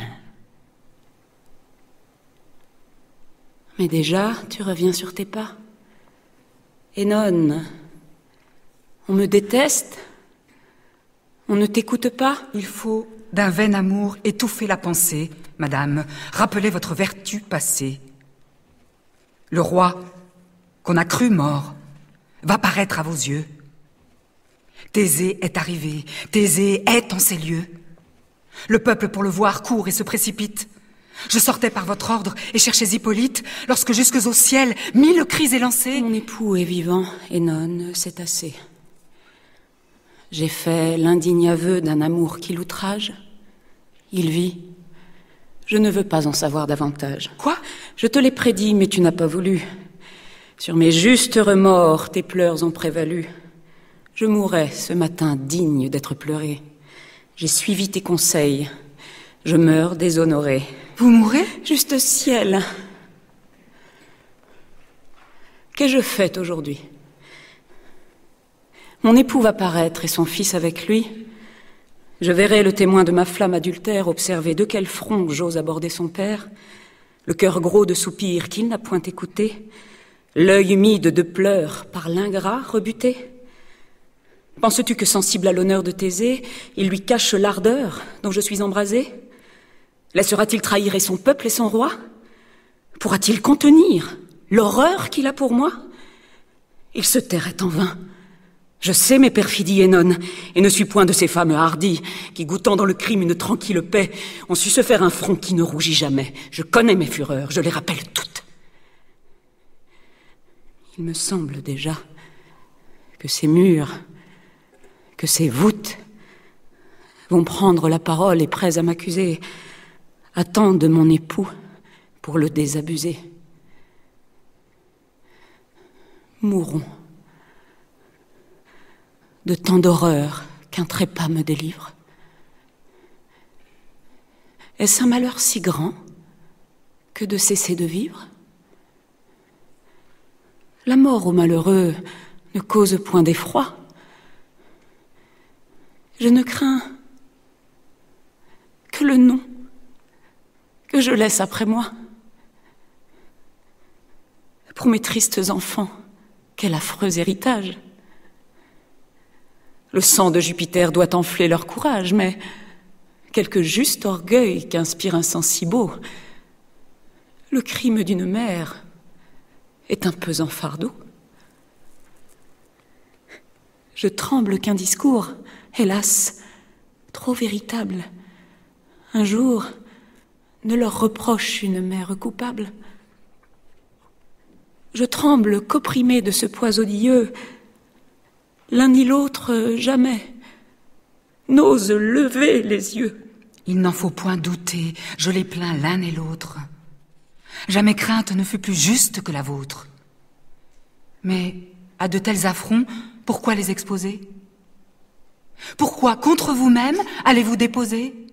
Mais déjà, tu reviens sur tes pas. Hénon, on me déteste? On ne t'écoute pas? Il faut, d'un vain amour, étouffer la pensée, madame. Rappelez votre vertu passée. Le roi, qu'on a cru mort, va paraître à vos yeux. Thésée est arrivé, Thésée est en ces lieux. Le peuple pour le voir court et se précipite. Je sortais par votre ordre et cherchais Hippolyte, lorsque jusque au ciel, mille cris élancés... Mon époux est vivant, et non, c'est assez. J'ai fait l'indigne aveu d'un amour qui l'outrage. Il vit. Je ne veux pas en savoir davantage. Quoi? Je te l'ai prédit, mais tu n'as pas voulu. Sur mes justes remords, tes pleurs ont prévalu. Je mourrai ce matin digne d'être pleuré. J'ai suivi tes conseils. Je meurs déshonoré. Vous mourrez? Juste ciel. Qu'ai-je fait aujourd'hui? Mon époux va paraître et son fils avec lui. Je verrai le témoin de ma flamme adultère observer de quel front j'ose aborder son père, le cœur gros de soupirs qu'il n'a point écouté, l'œil humide de pleurs par l'ingrat rebuté. Penses-tu que, sensible à l'honneur de Thésée, il lui cache l'ardeur dont je suis embrasé? Laissera-t-il trahir son peuple et son roi? Pourra-t-il contenir l'horreur qu'il a pour moi? Il se tairait en vain. Je sais mes perfidies, Hénone, et ne suis point de ces femmes hardies qui, goûtant dans le crime une tranquille paix, ont su se faire un front qui ne rougit jamais. Je connais mes fureurs, je les rappelle toutes. Il me semble déjà que ces murs, que ces voûtes vont prendre la parole et prêts à m'accuser, attendent mon époux pour le désabuser. Mourons de tant d'horreur qu'un trépas me délivre. Est-ce un malheur si grand que de cesser de vivre? La mort au malheureux ne cause point d'effroi. Je ne crains que le nom que je laisse après moi. Pour mes tristes enfants, quel affreux héritage! Le sang de Jupiter doit enfler leur courage, mais quelque juste orgueil qu'inspire un sang si beau. Le crime d'une mère est un pesant fardeau. Je tremble qu'un discours, hélas, trop véritable, un jour ne leur reproche une mère coupable. Je tremble qu'opprimé de ce poids odieux, l'un ni l'autre jamais n'ose lever les yeux. Il n'en faut point douter, je les plains l'un et l'autre. Jamais crainte ne fut plus juste que la vôtre. Mais à de tels affronts, pourquoi les exposer? Pourquoi contre vous-même allez-vous déposer?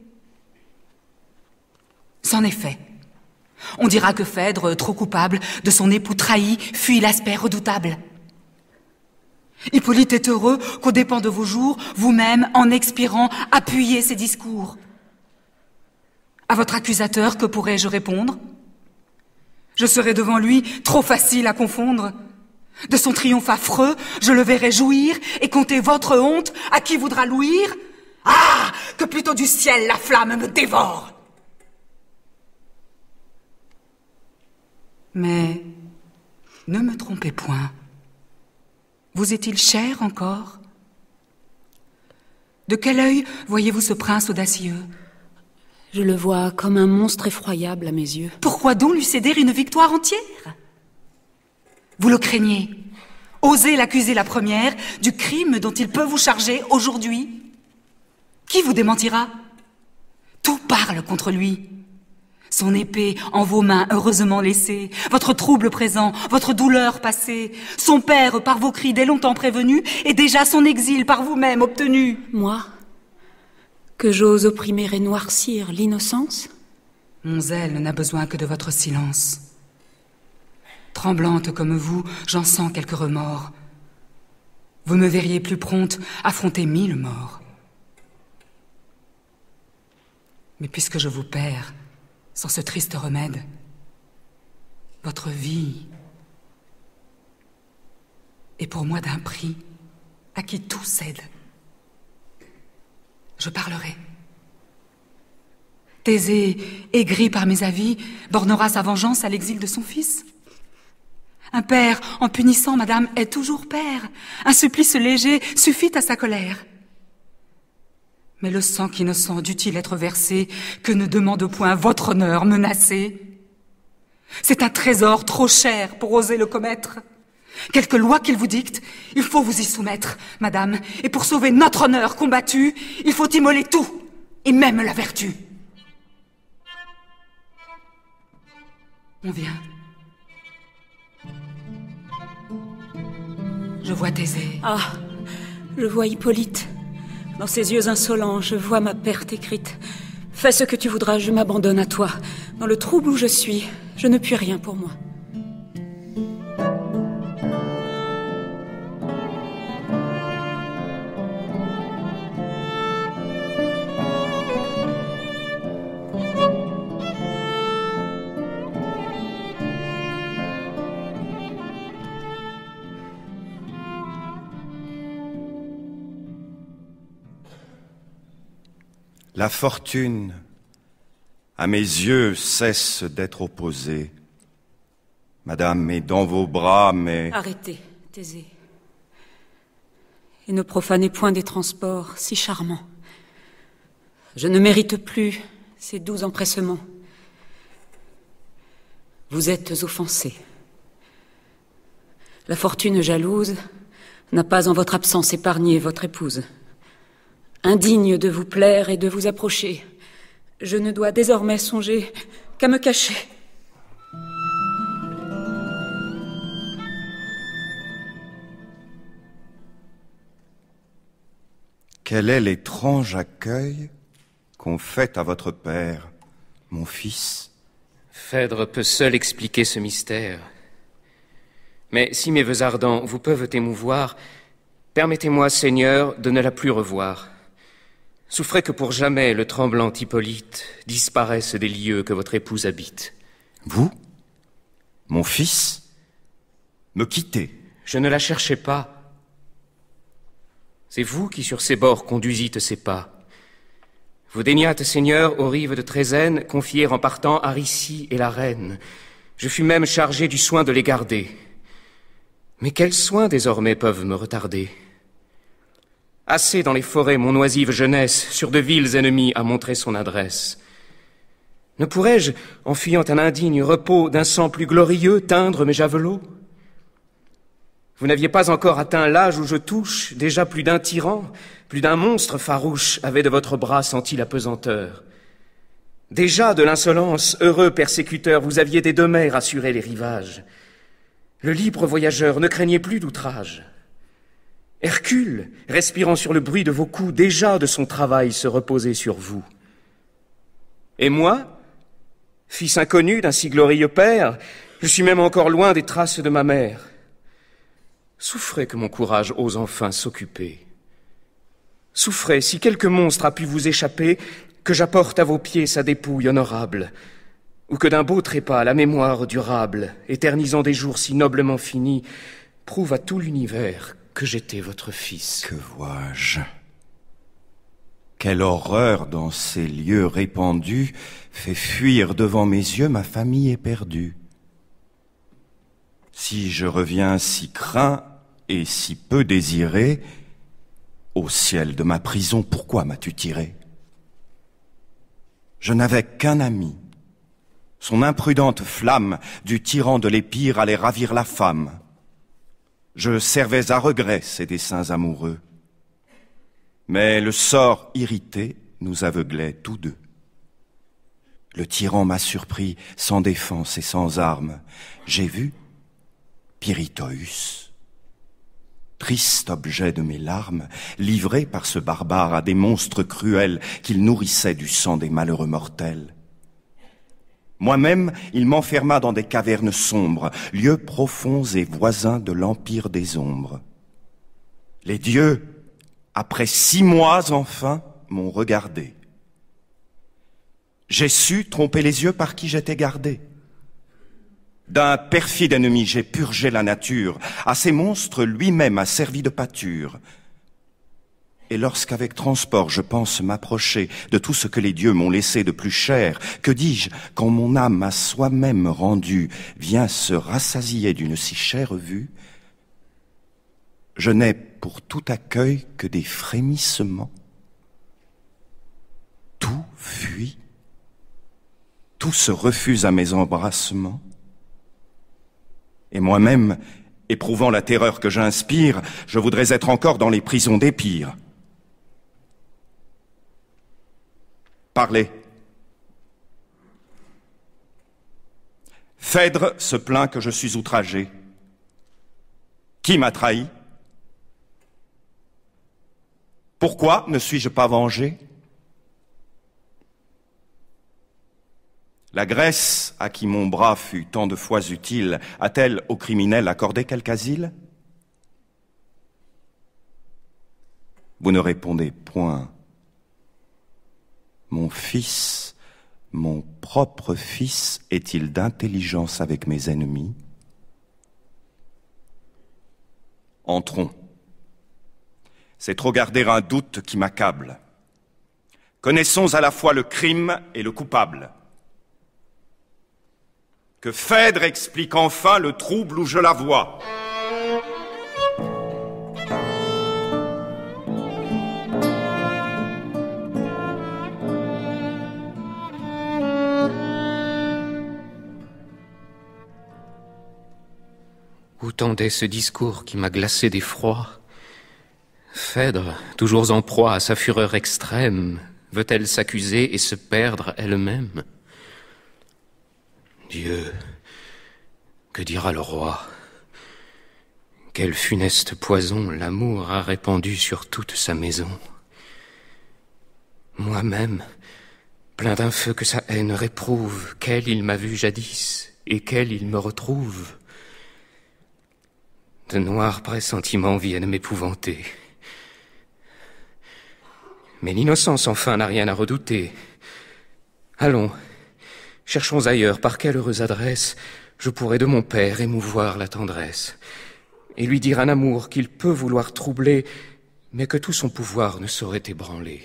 C'en est fait. On dira que Phèdre, trop coupable de son époux trahi, fuit l'aspect redoutable. Hippolyte est heureux qu'aux dépens de vos jours, vous-même, en expirant, appuyez ses discours. À votre accusateur, que pourrais-je répondre? Je serai devant lui trop facile à confondre. De son triomphe affreux, je le verrai jouir et compter votre honte à qui voudra l'ouïr. Ah! Que plutôt du ciel la flamme me dévore! Mais ne me trompez point. Vous est-il cher encore? De quel œil voyez-vous ce prince audacieux? Je le vois comme un monstre effroyable à mes yeux. Pourquoi donc lui céder une victoire entière? Vous le craignez. Osez l'accuser la première du crime dont il peut vous charger aujourd'hui. Qui vous démentira? Tout parle contre lui. Son épée en vos mains heureusement laissée, votre trouble présent, votre douleur passée, son père par vos cris dès longtemps prévenu, et déjà son exil par vous-même obtenu. Moi, que j'ose opprimer et noircir l'innocence? Mon zèle n'a besoin que de votre silence. Tremblante comme vous, j'en sens quelques remords. Vous me verriez plus prompte affronter mille morts. Mais puisque je vous perds, sans ce triste remède, votre vie est pour moi d'un prix à qui tout cède. Je parlerai. Thésée, aigri par mes avis, bornera sa vengeance à l'exil de son fils. Un père, en punissant, madame, est toujours père. Un supplice léger suffit à sa colère. Mais le sang innocent dût-il être versé, que ne demande point votre honneur menacé? C'est un trésor trop cher pour oser le commettre. Quelque loi qu'il vous dicte, il faut vous y soumettre, madame, et pour sauver notre honneur combattu, il faut immoler tout, et même la vertu. On vient. Je vois Thésée. Ah, je vois Hippolyte. Dans ses yeux insolents, je vois ma perte écrite. Fais ce que tu voudras, je m'abandonne à toi. Dans le trouble où je suis, je ne puis rien pour moi. La fortune, à mes yeux, cesse d'être opposée. Madame est dans vos bras, mais... Arrêtez, Thésée. Et ne profanez point des transports si charmants. Je ne mérite plus ces doux empressements. Vous êtes offensé. La fortune jalouse n'a pas en votre absence épargné votre épouse. Indigne de vous plaire et de vous approcher, je ne dois désormais songer qu'à me cacher. Quel est l'étrange accueil qu'on fait à votre père, mon fils? Phèdre peut seul expliquer ce mystère. Mais si mes vœux ardents vous peuvent émouvoir, permettez-moi, Seigneur, de ne la plus revoir. Souffrez que pour jamais le tremblant Hippolyte disparaisse des lieux que votre épouse habite. Vous, mon fils, me quittez? Je ne la cherchais pas. C'est vous qui sur ses bords conduisîtes ses pas. Vous daignâtes, Seigneur, aux rives de Trézène, confier en partant Aricie et la reine. Je fus même chargé du soin de les garder. Mais quels soins désormais peuvent me retarder? Assez dans les forêts mon oisive jeunesse sur de vils ennemis a montré son adresse. Ne pourrais-je, en fuyant un indigne repos d'un sang plus glorieux, teindre mes javelots? Vous n'aviez pas encore atteint l'âge où je touche, déjà plus d'un tyran, plus d'un monstre farouche avait de votre bras senti la pesanteur. Déjà de l'insolence, heureux persécuteur, vous aviez des deux mers assuré les rivages. Le libre voyageur ne craignait plus d'outrage. Hercule, respirant sur le bruit de vos coups, déjà de son travail se reposait sur vous. Et moi, fils inconnu d'un si glorieux père, je suis même encore loin des traces de ma mère. Souffrez que mon courage ose enfin s'occuper. Souffrez, si quelque monstre a pu vous échapper, que j'apporte à vos pieds sa dépouille honorable, ou que d'un beau trépas la mémoire durable, éternisant des jours si noblement finis, prouve à tout l'univers que j'étais votre fils. Que vois-je? Quelle horreur dans ces lieux répandus fait fuir devant mes yeux ma famille éperdue. Si je reviens si craint et si peu désiré, ô ciel de ma prison, pourquoi m'as-tu tiré? Je n'avais qu'un ami. Son imprudente flamme du tyran de l'Épire allait ravir la femme. Je servais à regret ses desseins amoureux. Mais le sort irrité nous aveuglait tous deux. Le tyran m'a surpris sans défense et sans armes. J'ai vu Pirithous, triste objet de mes larmes, livré par ce barbare à des monstres cruels qu'il nourrissait du sang des malheureux mortels. Moi-même, il m'enferma dans des cavernes sombres, lieux profonds et voisins de l'empire des ombres. Les dieux, après six mois enfin, m'ont regardé. J'ai su tromper les yeux par qui j'étais gardé. D'un perfide ennemi, j'ai purgé la nature. À ces monstres, lui-même a servi de pâture. Et lorsqu'avec transport je pense m'approcher de tout ce que les dieux m'ont laissé de plus cher, que dis-je, quand mon âme à soi-même rendue vient se rassasier d'une si chère vue, je n'ai pour tout accueil que des frémissements. Tout fuit, tout se refuse à mes embrassements. Et moi-même, éprouvant la terreur que j'inspire, je voudrais être encore dans les prisons des pires. Parlez. Phèdre se plaint que je suis outragé. Qui m'a trahi? Pourquoi ne suis-je pas vengé? La Grèce, à qui mon bras fut tant de fois utile, a-t-elle aux criminels accordé quelque asile? Vous ne répondez point. Mon fils, mon propre fils, est-il d'intelligence avec mes ennemis? Entrons. C'est trop garder un doute qui m'accable. Connaissons à la fois le crime et le coupable. Que Phèdre explique enfin le trouble où je la vois. Où tendait ce discours qui m'a glacé d'effroi? Phèdre, toujours en proie à sa fureur extrême, veut-elle s'accuser et se perdre elle-même? Dieu, que dira le roi? Quel funeste poison l'amour a répandu sur toute sa maison. Moi-même, plein d'un feu que sa haine réprouve, quel il m'a vu jadis, et quel il me retrouve. De noirs pressentiments viennent m'épouvanter. Mais l'innocence enfin n'a rien à redouter. Allons, cherchons ailleurs par quelle heureuse adresse je pourrais de mon père émouvoir la tendresse, et lui dire un amour qu'il peut vouloir troubler, mais que tout son pouvoir ne saurait ébranler.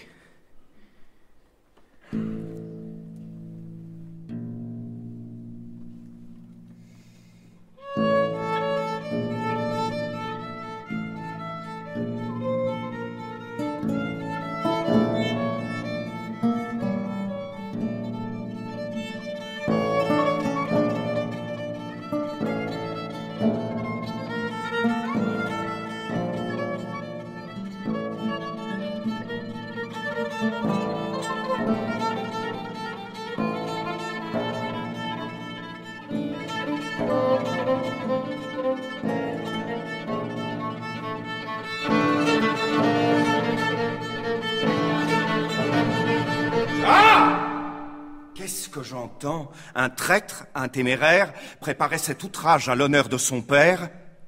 J'entends un traître, un téméraire, préparer cet outrage à l'honneur de son père.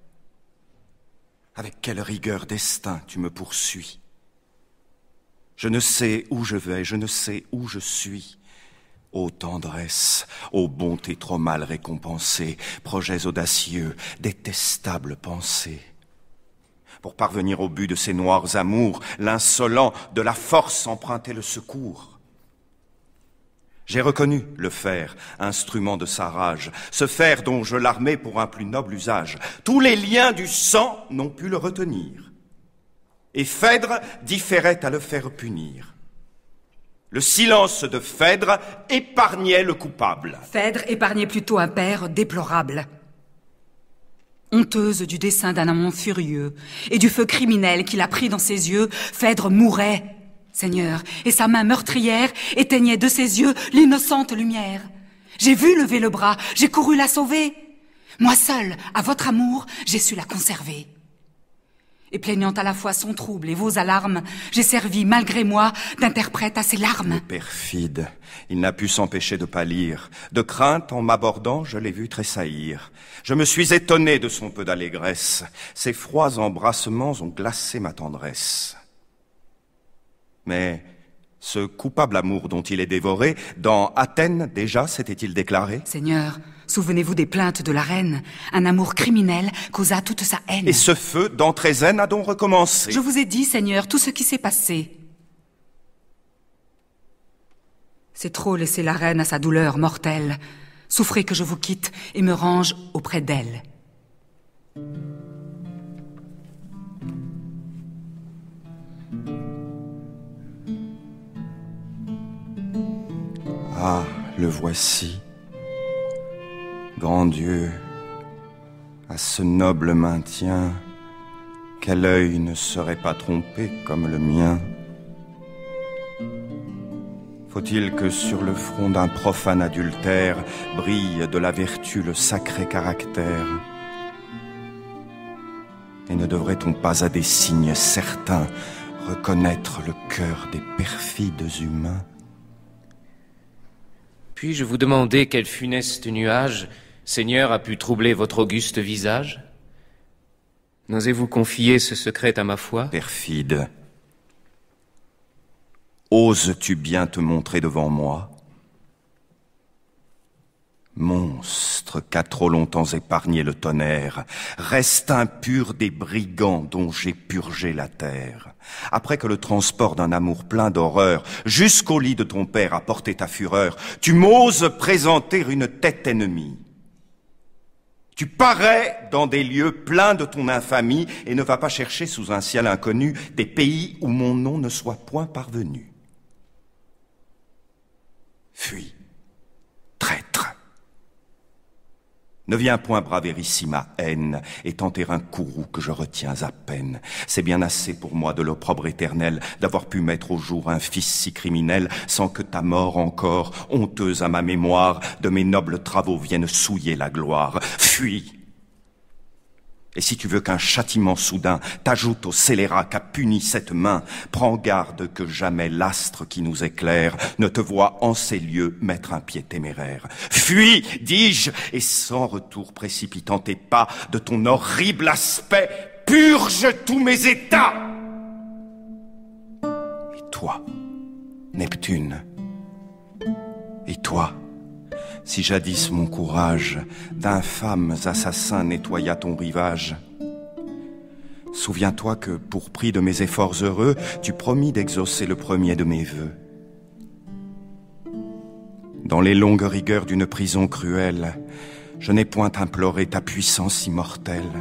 Avec quelle rigueur destin tu me poursuis. Je ne sais où je vais, je ne sais où je suis. Ô tendresse, ô bonté trop mal récompensée, projets audacieux, détestables pensées. Pour parvenir au but de ces noirs amours, l'insolent de la force empruntait le secours. J'ai reconnu le fer, instrument de sa rage, ce fer dont je l'armais pour un plus noble usage. Tous les liens du sang n'ont pu le retenir. Et Phèdre différait à le faire punir. Le silence de Phèdre épargnait le coupable. Phèdre épargnait plutôt un père déplorable. Honteuse du dessein d'un amant furieux et du feu criminel qu'il a pris dans ses yeux, Phèdre mourait. Seigneur, et sa main meurtrière éteignait de ses yeux l'innocente lumière. J'ai vu lever le bras, j'ai couru la sauver. Moi seul, à votre amour, j'ai su la conserver. Et plaignant à la fois son trouble et vos alarmes, j'ai servi, malgré moi, d'interprète à ses larmes. Le perfide, il n'a pu s'empêcher de pâlir. De crainte, en m'abordant, je l'ai vu tressaillir. Je me suis étonné de son peu d'allégresse. Ses froids embrassements ont glacé ma tendresse. Mais Ce coupable amour dont il est dévoré, dans Athènes déjà s'était-il déclaré? Seigneur, souvenez-vous des plaintes de la reine. Un amour criminel causa toute sa haine. Et ce feu dans Trézène a donc recommencé? Je vous ai dit, Seigneur, tout ce qui s'est passé. C'est trop laisser la reine à sa douleur mortelle. Souffrez que je vous quitte et me range auprès d'elle. Ah, le voici. Grand Dieu, à ce noble maintien, quel œil ne serait pas trompé comme le mien? Faut-il que sur le front d'un profane adultère brille de la vertu le sacré caractère? Et ne devrait-on pas à des signes certains reconnaître le cœur des perfides humains? Puis-je vous demander quel funeste nuage, Seigneur, a pu troubler votre auguste visage? N'osez-vous confier ce secret à ma foi? Perfide, oses-tu bien te montrer devant moi? Monstre qu'a trop longtemps épargné le tonnerre, reste impur des brigands dont j'ai purgé la terre. Après que le transport d'un amour plein d'horreur jusqu'au lit de ton père a porté ta fureur, tu m'oses présenter une tête ennemie. Tu parais dans des lieux pleins de ton infamie et ne vas pas chercher sous un ciel inconnu des pays où mon nom ne soit point parvenu. Fuis, traître. Ne viens point braver ici ma haine et tenter un courroux que je retiens à peine. C'est bien assez pour moi de l'opprobre éternel d'avoir pu mettre au jour un fils si criminel sans que ta mort encore, honteuse à ma mémoire, de mes nobles travaux vienne souiller la gloire. Fuis! Et si tu veux qu'un châtiment soudain t'ajoute au scélérat qu'a puni cette main, prends garde que jamais l'astre qui nous éclaire ne te voie en ces lieux mettre un pied téméraire. Fuis, dis-je, et sans retour précipitant tes pas de ton horrible aspect, purge tous mes états. Et toi, Neptune, et toi, si jadis mon courage d'infâmes assassins nettoya ton rivage, souviens-toi que, pour prix de mes efforts heureux, tu promis d'exaucer le premier de mes vœux. Dans les longues rigueurs d'une prison cruelle, je n'ai point imploré ta puissance immortelle.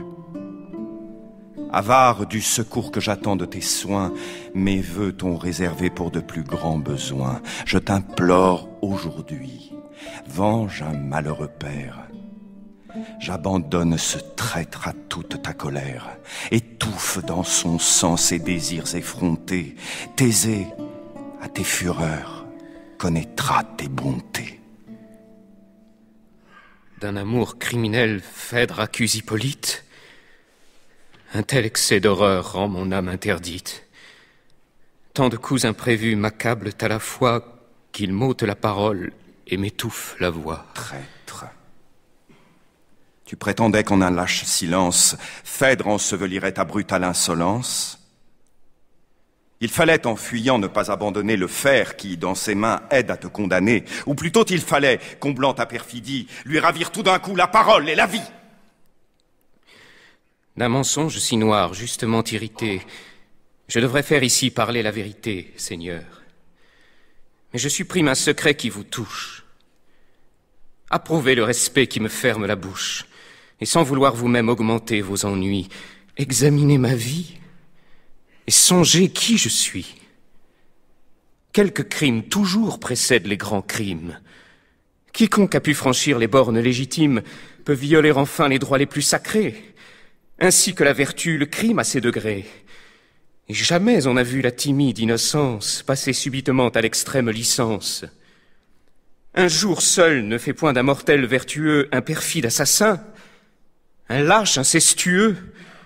Avare du secours que j'attends de tes soins, mes vœux t'ont réservé pour de plus grands besoins. Je t'implore aujourd'hui, venge un malheureux père. J'abandonne ce traître à toute ta colère. Étouffe dans son sang ses désirs effrontés. Thésée, à tes fureurs, connaîtra tes bontés. D'un amour criminel, Phèdre accuse Hippolyte. Un tel excès d'horreur rend mon âme interdite. Tant de coups imprévus m'accablent à la fois qu'ils m'ôtent la parole et m'étouffent la voix. Traître. Tu prétendais qu'en un lâche silence, Phèdre ensevelirait ta brutale insolence. Il fallait, en fuyant, ne pas abandonner le fer qui, dans ses mains, aide à te condamner. Ou plutôt, il fallait, comblant ta perfidie, lui ravir tout d'un coup la parole et la vie. D'un mensonge si noir, justement irrité, je devrais faire ici parler la vérité, Seigneur. Mais je supprime un secret qui vous touche. Approuvez le respect qui me ferme la bouche, et sans vouloir vous-même augmenter vos ennuis, examinez ma vie, et songez qui je suis. Quelques crimes toujours précèdent les grands crimes. Quiconque a pu franchir les bornes légitimes peut violer enfin les droits les plus sacrés. Ainsi que la vertu, le crime a ses degrés. Et jamais on n'a vu la timide innocence passer subitement à l'extrême licence. Un jour seul ne fait point d'un mortel vertueux un perfide assassin, un lâche incestueux.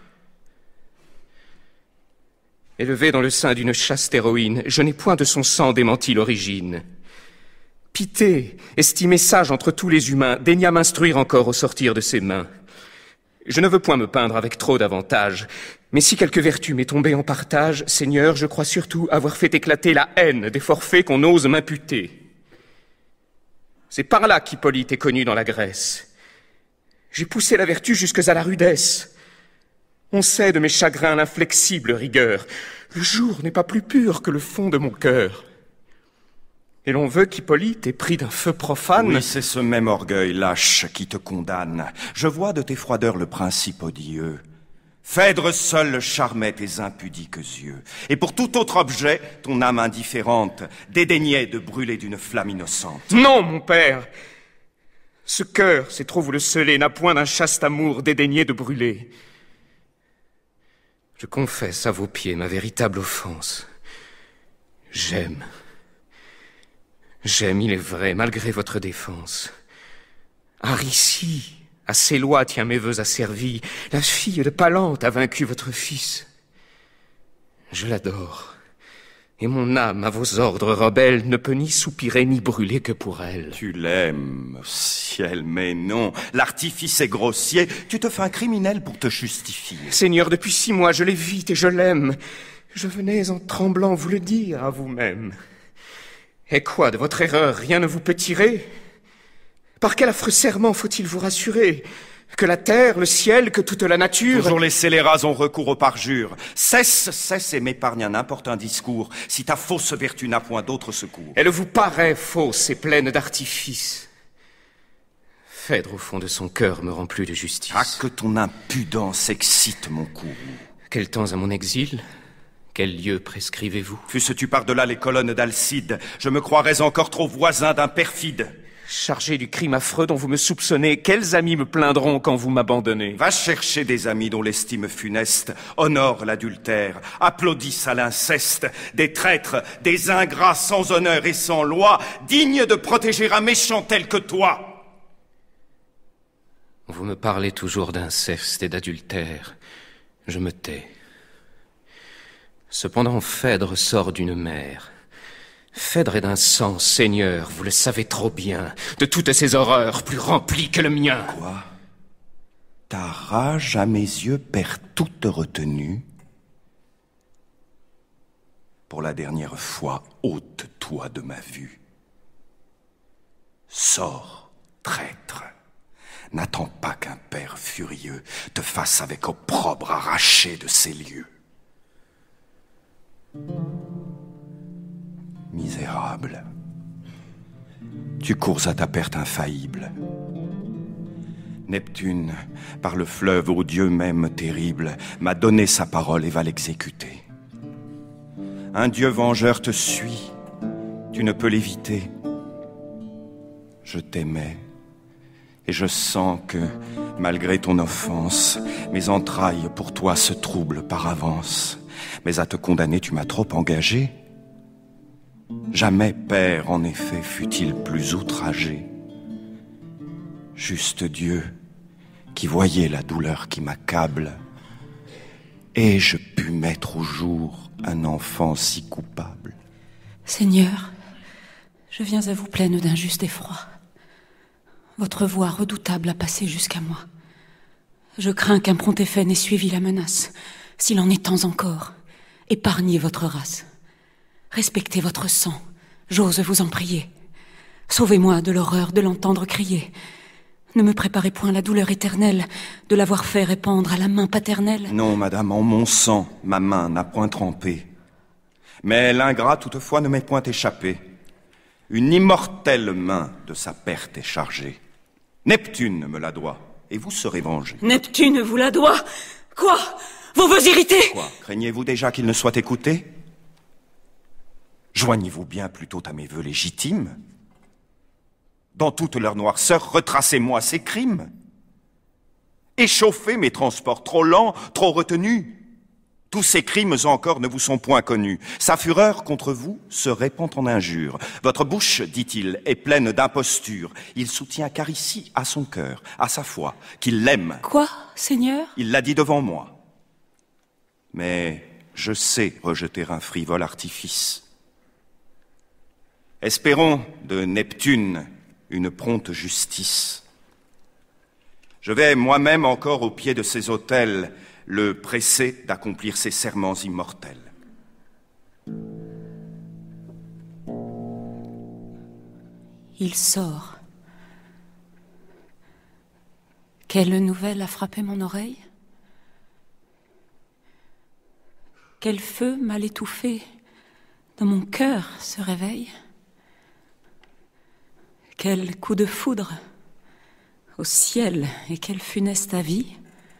Élevé dans le sein d'une chaste héroïne, je n'ai point de son sang démenti l'origine. Pité, estimé sage entre tous les humains, daigna m'instruire encore au sortir de ses mains. Je ne veux point me peindre avec trop d'avantages, mais si quelque vertu m'est tombée en partage, Seigneur, je crois surtout avoir fait éclater la haine des forfaits qu'on ose m'imputer. C'est par là qu'Hippolyte est connu dans la Grèce. J'ai poussé la vertu jusque à la rudesse. On sait de mes chagrins l'inflexible rigueur. Le jour n'est pas plus pur que le fond de mon cœur. Et l'on veut qu'Hippolyte ait pris d'un feu profane... Oui, c'est ce même orgueil lâche qui te condamne. Je vois de tes froideurs le principe odieux. Phèdre seul charmait tes impudiques yeux. Et pour tout autre objet, ton âme indifférente dédaignait de brûler d'une flamme innocente. Non, mon père! Ce cœur, c'est trop vous le sceller, n'a point d'un chaste amour dédaigné de brûler. Je confesse à vos pieds ma véritable offense. J'aime. J'aime, il est vrai, malgré votre défense. Aricie, à ses lois tient mes vœux asservis. La fille de Palante a vaincu votre fils. Je l'adore. Et mon âme, à vos ordres rebelles, ne peut ni soupirer ni brûler que pour elle. Tu l'aimes, ciel, mais non. L'artifice est grossier. Tu te fais un criminel pour te justifier. Seigneur, depuis six mois, je l'évite et je l'aime. Je venais en tremblant vous le dire à vous-même. Et quoi, de votre erreur, rien ne vous peut tirer? Par quel affreux serment faut-il vous rassurer? Que la terre, le ciel, que toute la nature... Toujours les scélérats ont recours au parjure. Cesse, cesse et m'épargne un importun discours, si ta fausse vertu n'a point d'autre secours. Elle vous paraît fausse et pleine d'artifice. Phèdre, au fond de son cœur, me rend plus de justice. Ah, que ton impudence excite mon courroux. Quel temps à mon exil? Quel lieu prescrivez-vous? Fusses-tu par-delà les colonnes d'Alcide, je me croirais encore trop voisin d'un perfide. Chargé du crime affreux dont vous me soupçonnez, quels amis me plaindront quand vous m'abandonnez? Va chercher des amis dont l'estime funeste honore l'adultère, applaudissent à l'inceste, des traîtres, des ingrats sans honneur et sans loi, dignes de protéger un méchant tel que toi. Vous me parlez toujours d'inceste et d'adultère. Je me tais. Cependant, Phèdre sort d'une mère. Phèdre est d'un sang, Seigneur, vous le savez trop bien, de toutes ces horreurs plus remplies que le mien. Quoi? Ta rage à mes yeux perd toute retenue. Pour la dernière fois, ôte-toi de ma vue. Sors, traître. N'attends pas qu'un père furieux te fasse avec opprobre arracher de ces lieux. Misérable, tu cours à ta perte infaillible. Neptune, par le fleuve au Dieu même terrible, m'a donné sa parole et va l'exécuter. Un Dieu vengeur te suit, tu ne peux l'éviter. Je t'aimais, et je sens que, malgré ton offense, mes entrailles pour toi se troublent par avance. Mais à te condamner, tu m'as trop engagé. Jamais père, en effet, fut-il plus outragé. Juste Dieu, qui voyait la douleur qui m'accable, ai-je pu mettre au jour un enfant si coupable? Seigneur, je viens à vous pleine d'un juste effroi. Votre voix redoutable a passé jusqu'à moi. Je crains qu'un prompt effet n'ait suivi la menace. S'il en est temps encore, épargnez votre race. Respectez votre sang, j'ose vous en prier. Sauvez-moi de l'horreur de l'entendre crier. Ne me préparez point la douleur éternelle de l'avoir fait répandre à la main paternelle. Non, madame, en mon sang, ma main n'a point trempé. Mais l'ingrat, toutefois, ne m'est point échappé. Une immortelle main de sa perte est chargée. Neptune me la doit, et vous serez vengé. Neptune vous la doit? Quoi? Vos vœux irrités? Quoi? Craignez-vous déjà qu'il ne soit écouté? Joignez-vous bien plutôt à mes vœux légitimes. Dans toute leur noirceur, retracez-moi ces crimes. Échauffez mes transports trop lents, trop retenus. Tous ces crimes encore ne vous sont point connus. Sa fureur contre vous se répand en injures. Votre bouche, dit-il, est pleine d'impostures. Il soutient qu'Aricie à son cœur, à sa foi, qu'il l'aime. Quoi, Seigneur? Il l'a dit devant moi. Mais je sais rejeter un frivole artifice. Espérons de Neptune une prompte justice. Je vais moi-même encore au pied de ces autels le presser d'accomplir ses serments immortels. Il sort. Quelle nouvelle a frappé mon oreille? Quel feu mal étouffé dans mon cœur se réveille? Quel coup de foudre au ciel et quel funeste avis!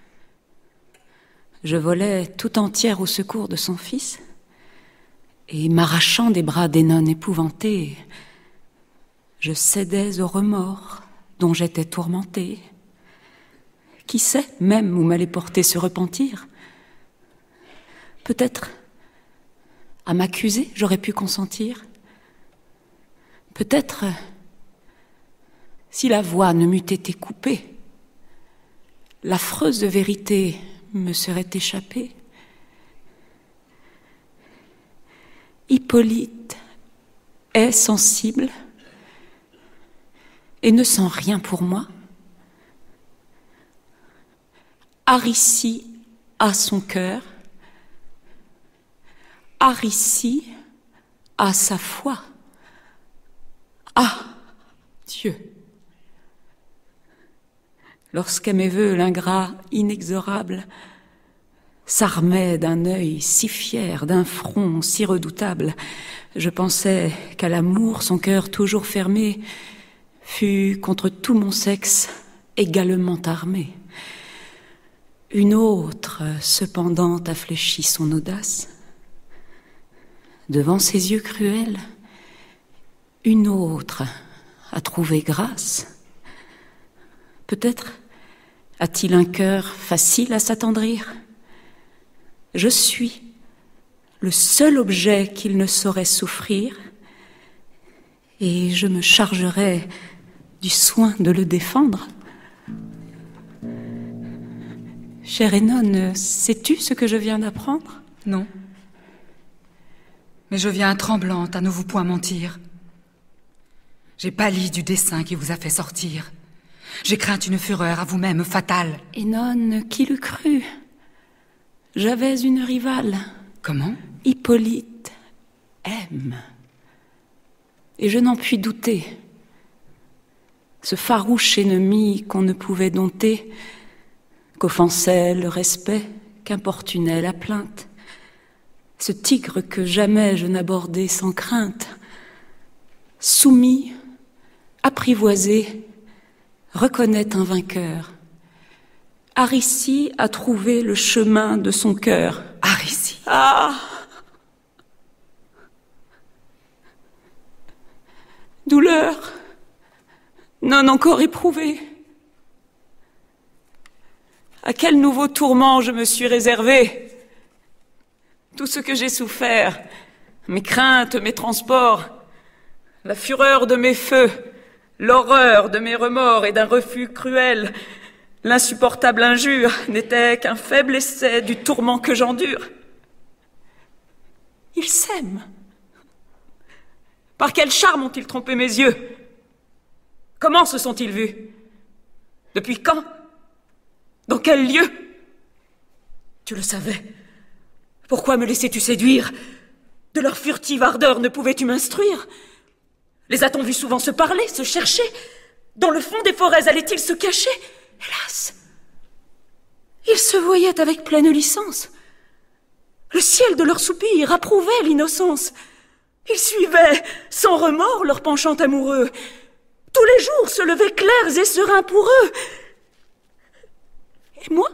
Je volais tout entière au secours de son fils, et m'arrachant des bras d'Hénone épouvanté, je cédais au remords dont j'étais tourmentée. Qui sait même où m'allait porter ce repentir? Peut-être à m'accuser j'aurais pu consentir. Peut-être, si la voix ne m'eût été coupée, l'affreuse vérité me serait échappée. Hippolyte est sensible et ne sent rien pour moi. Aricie a son cœur, Aricie a sa foi. Ah, Dieu! Lorsqu'à mes vœux l'ingrat inexorable s'armait d'un œil si fier, d'un front si redoutable, je pensais qu'à l'amour son cœur toujours fermé fut contre tout mon sexe également armé. Une autre, cependant, a fléchi son audace. Devant ses yeux cruels, une autre a trouvé grâce. Peut-être a-t-il un cœur facile à s'attendrir? Je suis le seul objet qu'il ne saurait souffrir, et je me chargerai du soin de le défendre. Chère Hénone, sais-tu ce que je viens d'apprendre? Non. Mais je viens tremblante à ne vous point mentir. J'ai pâli du dessein qui vous a fait sortir. J'ai craint une fureur à vous-même fatale. Hénone, qui l'eût cru? J'avais une rivale. Comment? Hippolyte aime. Et je n'en puis douter. Ce farouche ennemi qu'on ne pouvait dompter, qu'offensait le respect, qu'importunait la plainte, ce tigre que jamais je n'abordais sans crainte, soumis, apprivoisé, reconnaît un vainqueur. Aricie a trouvé le chemin de son cœur. Aricie. Ah! Douleur, non encore éprouvée. À quel nouveau tourment je me suis réservé? Tout ce que j'ai souffert, mes craintes, mes transports, la fureur de mes feux, l'horreur de mes remords et d'un refus cruel, l'insupportable injure n'était qu'un faible essai du tourment que j'endure. Ils s'aiment. Par quel charme ont-ils trompé mes yeux? Comment se sont-ils vus? Depuis quand? Dans quel lieu? Tu le savais. Pourquoi me laissais-tu séduire? De leur furtive ardeur ne pouvais-tu m'instruire? Les a-t-on vus souvent se parler, se chercher? Dans le fond des forêts allaient-ils se cacher? Hélas! Ils se voyaient avec pleine licence. Le ciel de leurs soupirs approuvait l'innocence. Ils suivaient, sans remords, leur penchant amoureux. Tous les jours se levaient clairs et sereins pour eux. Et moi?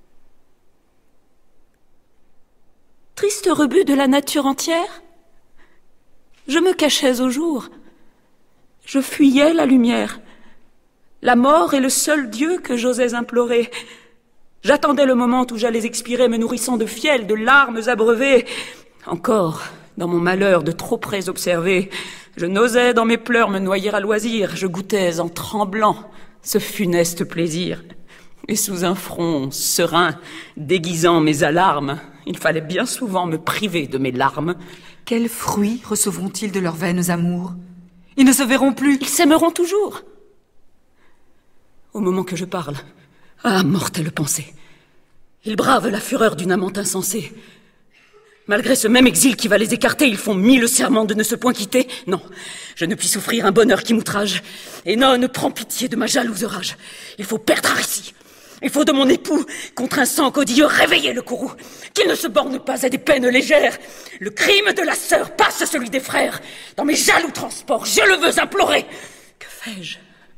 Triste rebut de la nature entière, je me cachais au jour. Je fuyais la lumière. La mort est le seul Dieu que j'osais implorer. J'attendais le moment où j'allais expirer, me nourrissant de fiel, de larmes abreuvées. Encore, dans mon malheur de trop près observé, je n'osais dans mes pleurs me noyer à loisir. Je goûtais en tremblant ce funeste plaisir. Et sous un front serein, déguisant mes alarmes, il fallait bien souvent me priver de mes larmes. Quels fruits recevront-ils de leurs vaines amours? Ils ne se verront plus. Ils s'aimeront toujours. Au moment que je parle, Ah, mortelle pensée! Ils bravent la fureur d'une amante insensée. Malgré ce même exil qui va les écarter, ils font mille serments de ne se point quitter. Non, je ne puis souffrir un bonheur qui m'outrage. Et non, ne prends pitié de ma jalouse rage. Il faut perdre ici. Il faut de mon époux, contre un sang codieux, réveiller le courroux. Qu'il ne se borne pas à des peines légères. Le crime de la sœur passe celui des frères. Dans mes jaloux transports, je le veux implorer. Que fais-je?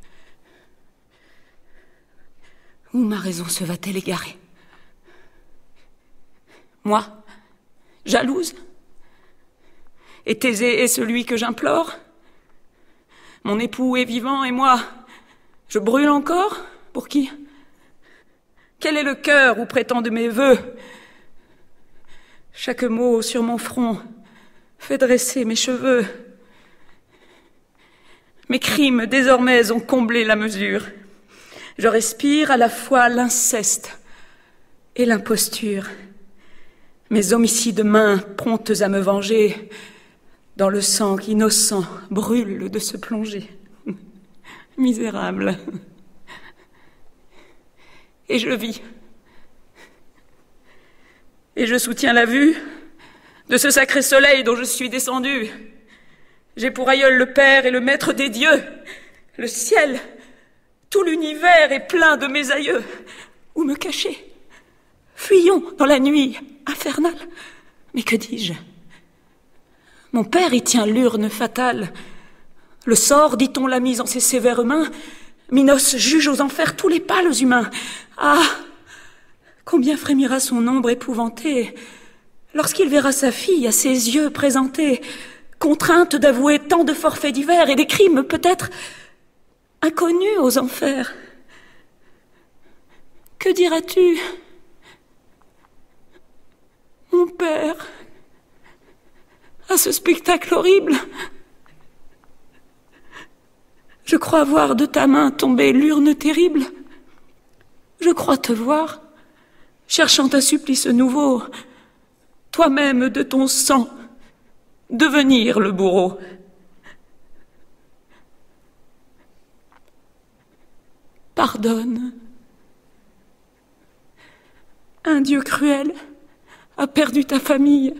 Où ma raison se va-t-elle égarer? Moi, jalouse? Et Thésée est celui que j'implore? Mon époux est vivant et moi, je brûle encore? Pour qui? Quel est le cœur où prétendent mes vœux? Chaque mot sur mon front fait dresser mes cheveux. Mes crimes désormais ont comblé la mesure. Je respire à la fois l'inceste et l'imposture. Mes homicides mains promptes à me venger, dans le sang innocent brûle de se plonger. Misérable. Et je vis. Et je soutiens la vue de ce sacré soleil dont je suis descendu. J'ai pour aïeul le Père et le Maître des dieux. Le ciel, tout l'univers est plein de mes aïeux. Où me cacher? Fuyons dans la nuit infernale. Mais que dis-je? Mon père y tient l'urne fatale. Le sort, dit-on, l'a mise en ses sévères mains. Minos juge aux enfers tous les pâles humains. Ah, combien frémira son ombre épouvantée lorsqu'il verra sa fille à ses yeux présentée, contrainte d'avouer tant de forfaits divers et des crimes peut-être inconnus aux enfers. Que diras-tu, mon père, à ce spectacle horrible? Je crois voir de ta main tomber l'urne terrible. Je crois te voir, cherchant un supplice nouveau, toi-même de ton sang, devenir le bourreau. Pardonne. Un Dieu cruel a perdu ta famille.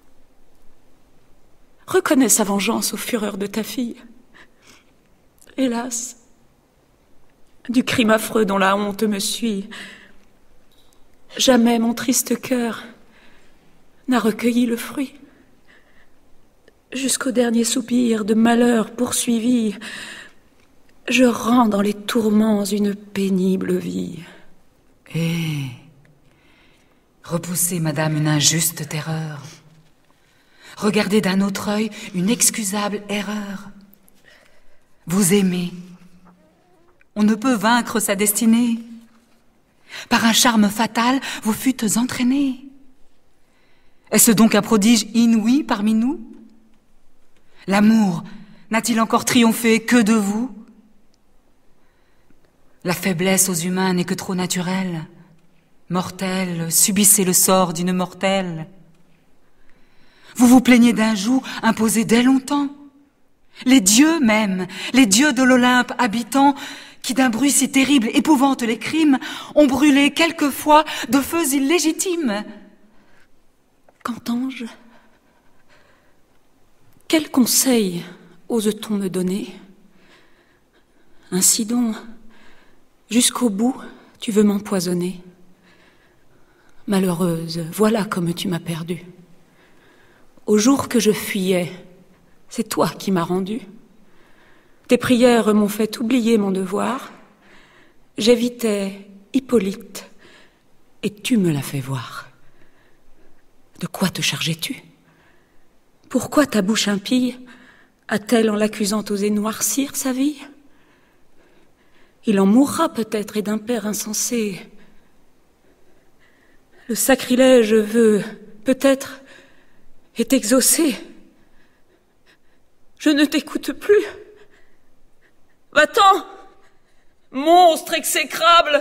Reconnais sa vengeance aux fureurs de ta fille. Hélas, du crime affreux dont la honte me suit, jamais mon triste cœur n'a recueilli le fruit. Jusqu'au dernier soupir de malheur poursuivi, je rends dans les tourments une pénible vie. Eh, repoussez, madame, une injuste terreur. Regardez d'un autre œil une excusable erreur. Vous aimez. On ne peut vaincre sa destinée. Par un charme fatal, vous fûtes entraînés. Est-ce donc un prodige inouï parmi nous? L'amour n'a-t-il encore triomphé que de vous? La faiblesse aux humains n'est que trop naturelle. Mortels, subissez le sort d'une mortelle. Vous vous plaignez d'un joug imposé dès longtemps. Les dieux même, les dieux de l'Olympe habitants, qui d'un bruit si terrible épouvantent les crimes, ont brûlé quelquefois de feux illégitimes. Qu'entends-je? Quel conseil oses-t-on me donner? Ainsi donc, jusqu'au bout, tu veux m'empoisonner. Malheureuse, voilà comme tu m'as perdue. Au jour que je fuyais, c'est toi qui m'as rendue. Tes prières m'ont fait oublier mon devoir. J'évitais Hippolyte, et tu me l'as fait voir. De quoi te chargeais-tu? Pourquoi ta bouche impie a-t-elle, en l'accusant, osé noircir sa vie? Il en mourra peut-être, et d'un père insensé. Le sacrilège veut, peut-être, est exaucé. Je ne t'écoute plus. Va-t'en, monstre exécrable.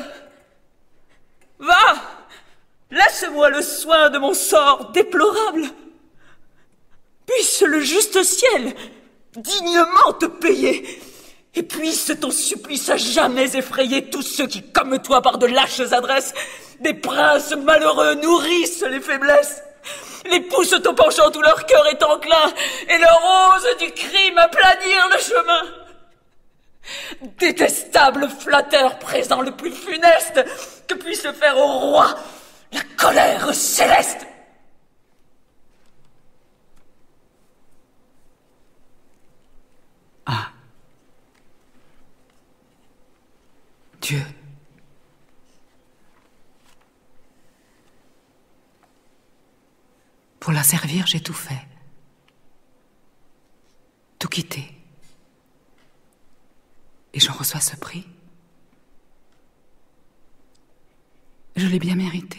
Va, laisse-moi le soin de mon sort déplorable. Puisse le juste ciel dignement te payer Et puisse ton supplice à jamais effrayer tous ceux qui, comme toi, par de lâches adresses, des princes malheureux nourrissent les faiblesses, les poussent au penchant où leur cœur est enclin, et leur osent du crime aplanir le chemin. Détestable flatteur présent le plus funeste que puisse faire au roi la colère céleste. Ah. Dieu. Pour la servir, j'ai tout fait. Tout quitté. Et j'en reçois ce prix. Je l'ai bien mérité.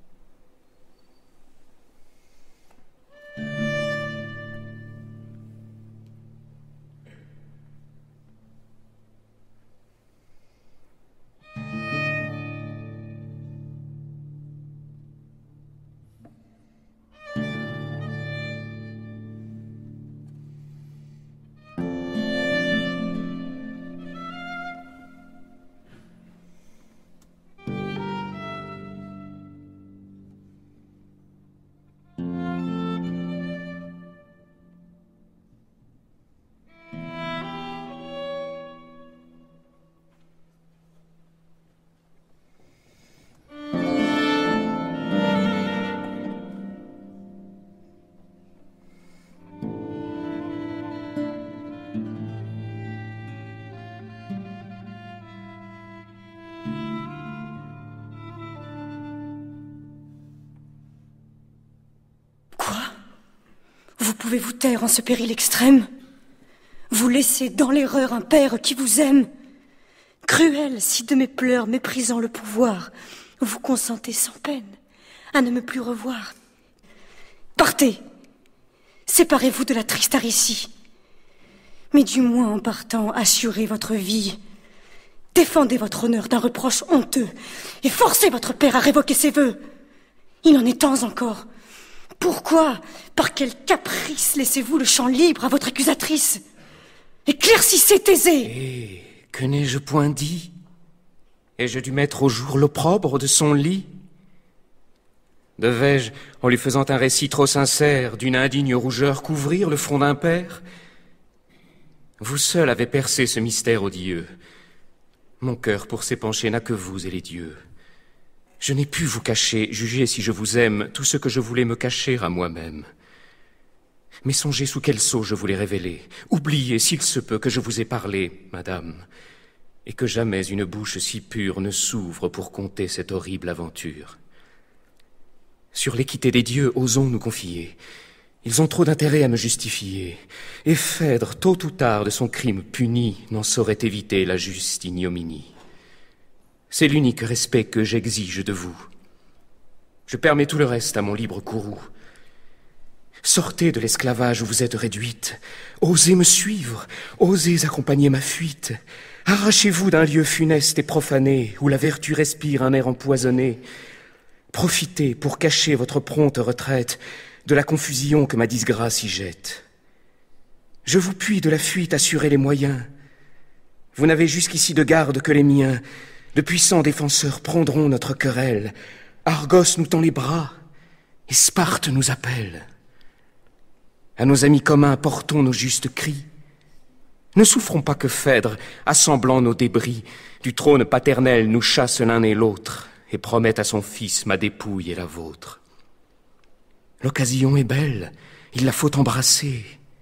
Vous pouvez vous taire en ce péril extrême? Vous laissez dans l'erreur un père qui vous aime? Cruel, si de mes pleurs méprisant le pouvoir, vous consentez sans peine à ne me plus revoir. Partez! Séparez-vous de la triste Aricie. Mais du moins en partant, assurez votre vie. Défendez votre honneur d'un reproche honteux et forcez votre père à révoquer ses vœux. Il en est temps encore. Pourquoi, par quel caprice laissez-vous le champ libre à votre accusatrice? Éclaircissez, taisez! Et que n'ai-je point dit? Ai-je dû mettre au jour l'opprobre de son lit? Devais-je, en lui faisant un récit trop sincère, d'une indigne rougeur couvrir le front d'un père? Vous seul avez percé ce mystère odieux. Mon cœur pour s'épancher n'a que vous et les dieux. Je n'ai pu vous cacher, juger si je vous aime, tout ce que je voulais me cacher à moi-même. Mais songez sous quel sceau je voulais révéler. Oubliez, s'il se peut, que je vous ai parlé, madame, et que jamais une bouche si pure ne s'ouvre pour conter cette horrible aventure. Sur l'équité des dieux, osons nous confier. Ils ont trop d'intérêt à me justifier, et Phèdre, tôt ou tard, de son crime puni, n'en saurait éviter la juste ignominie. C'est l'unique respect que j'exige de vous. Je permets tout le reste à mon libre courroux. Sortez de l'esclavage où vous êtes réduite. Osez me suivre, osez accompagner ma fuite. Arrachez-vous d'un lieu funeste et profané, où la vertu respire un air empoisonné. Profitez pour cacher votre prompte retraite de la confusion que ma disgrâce y jette. Je vous puis de la fuite assurer les moyens. Vous n'avez jusqu'ici de garde que les miens. De puissants défenseurs prendront notre querelle. Argos nous tend les bras, et Sparte nous appelle. À nos amis communs portons nos justes cris. Ne souffrons pas que Phèdre, assemblant nos débris, du trône paternel nous chasse l'un et l'autre, et promette à son fils ma dépouille et la vôtre. L'occasion est belle, il la faut embrasser.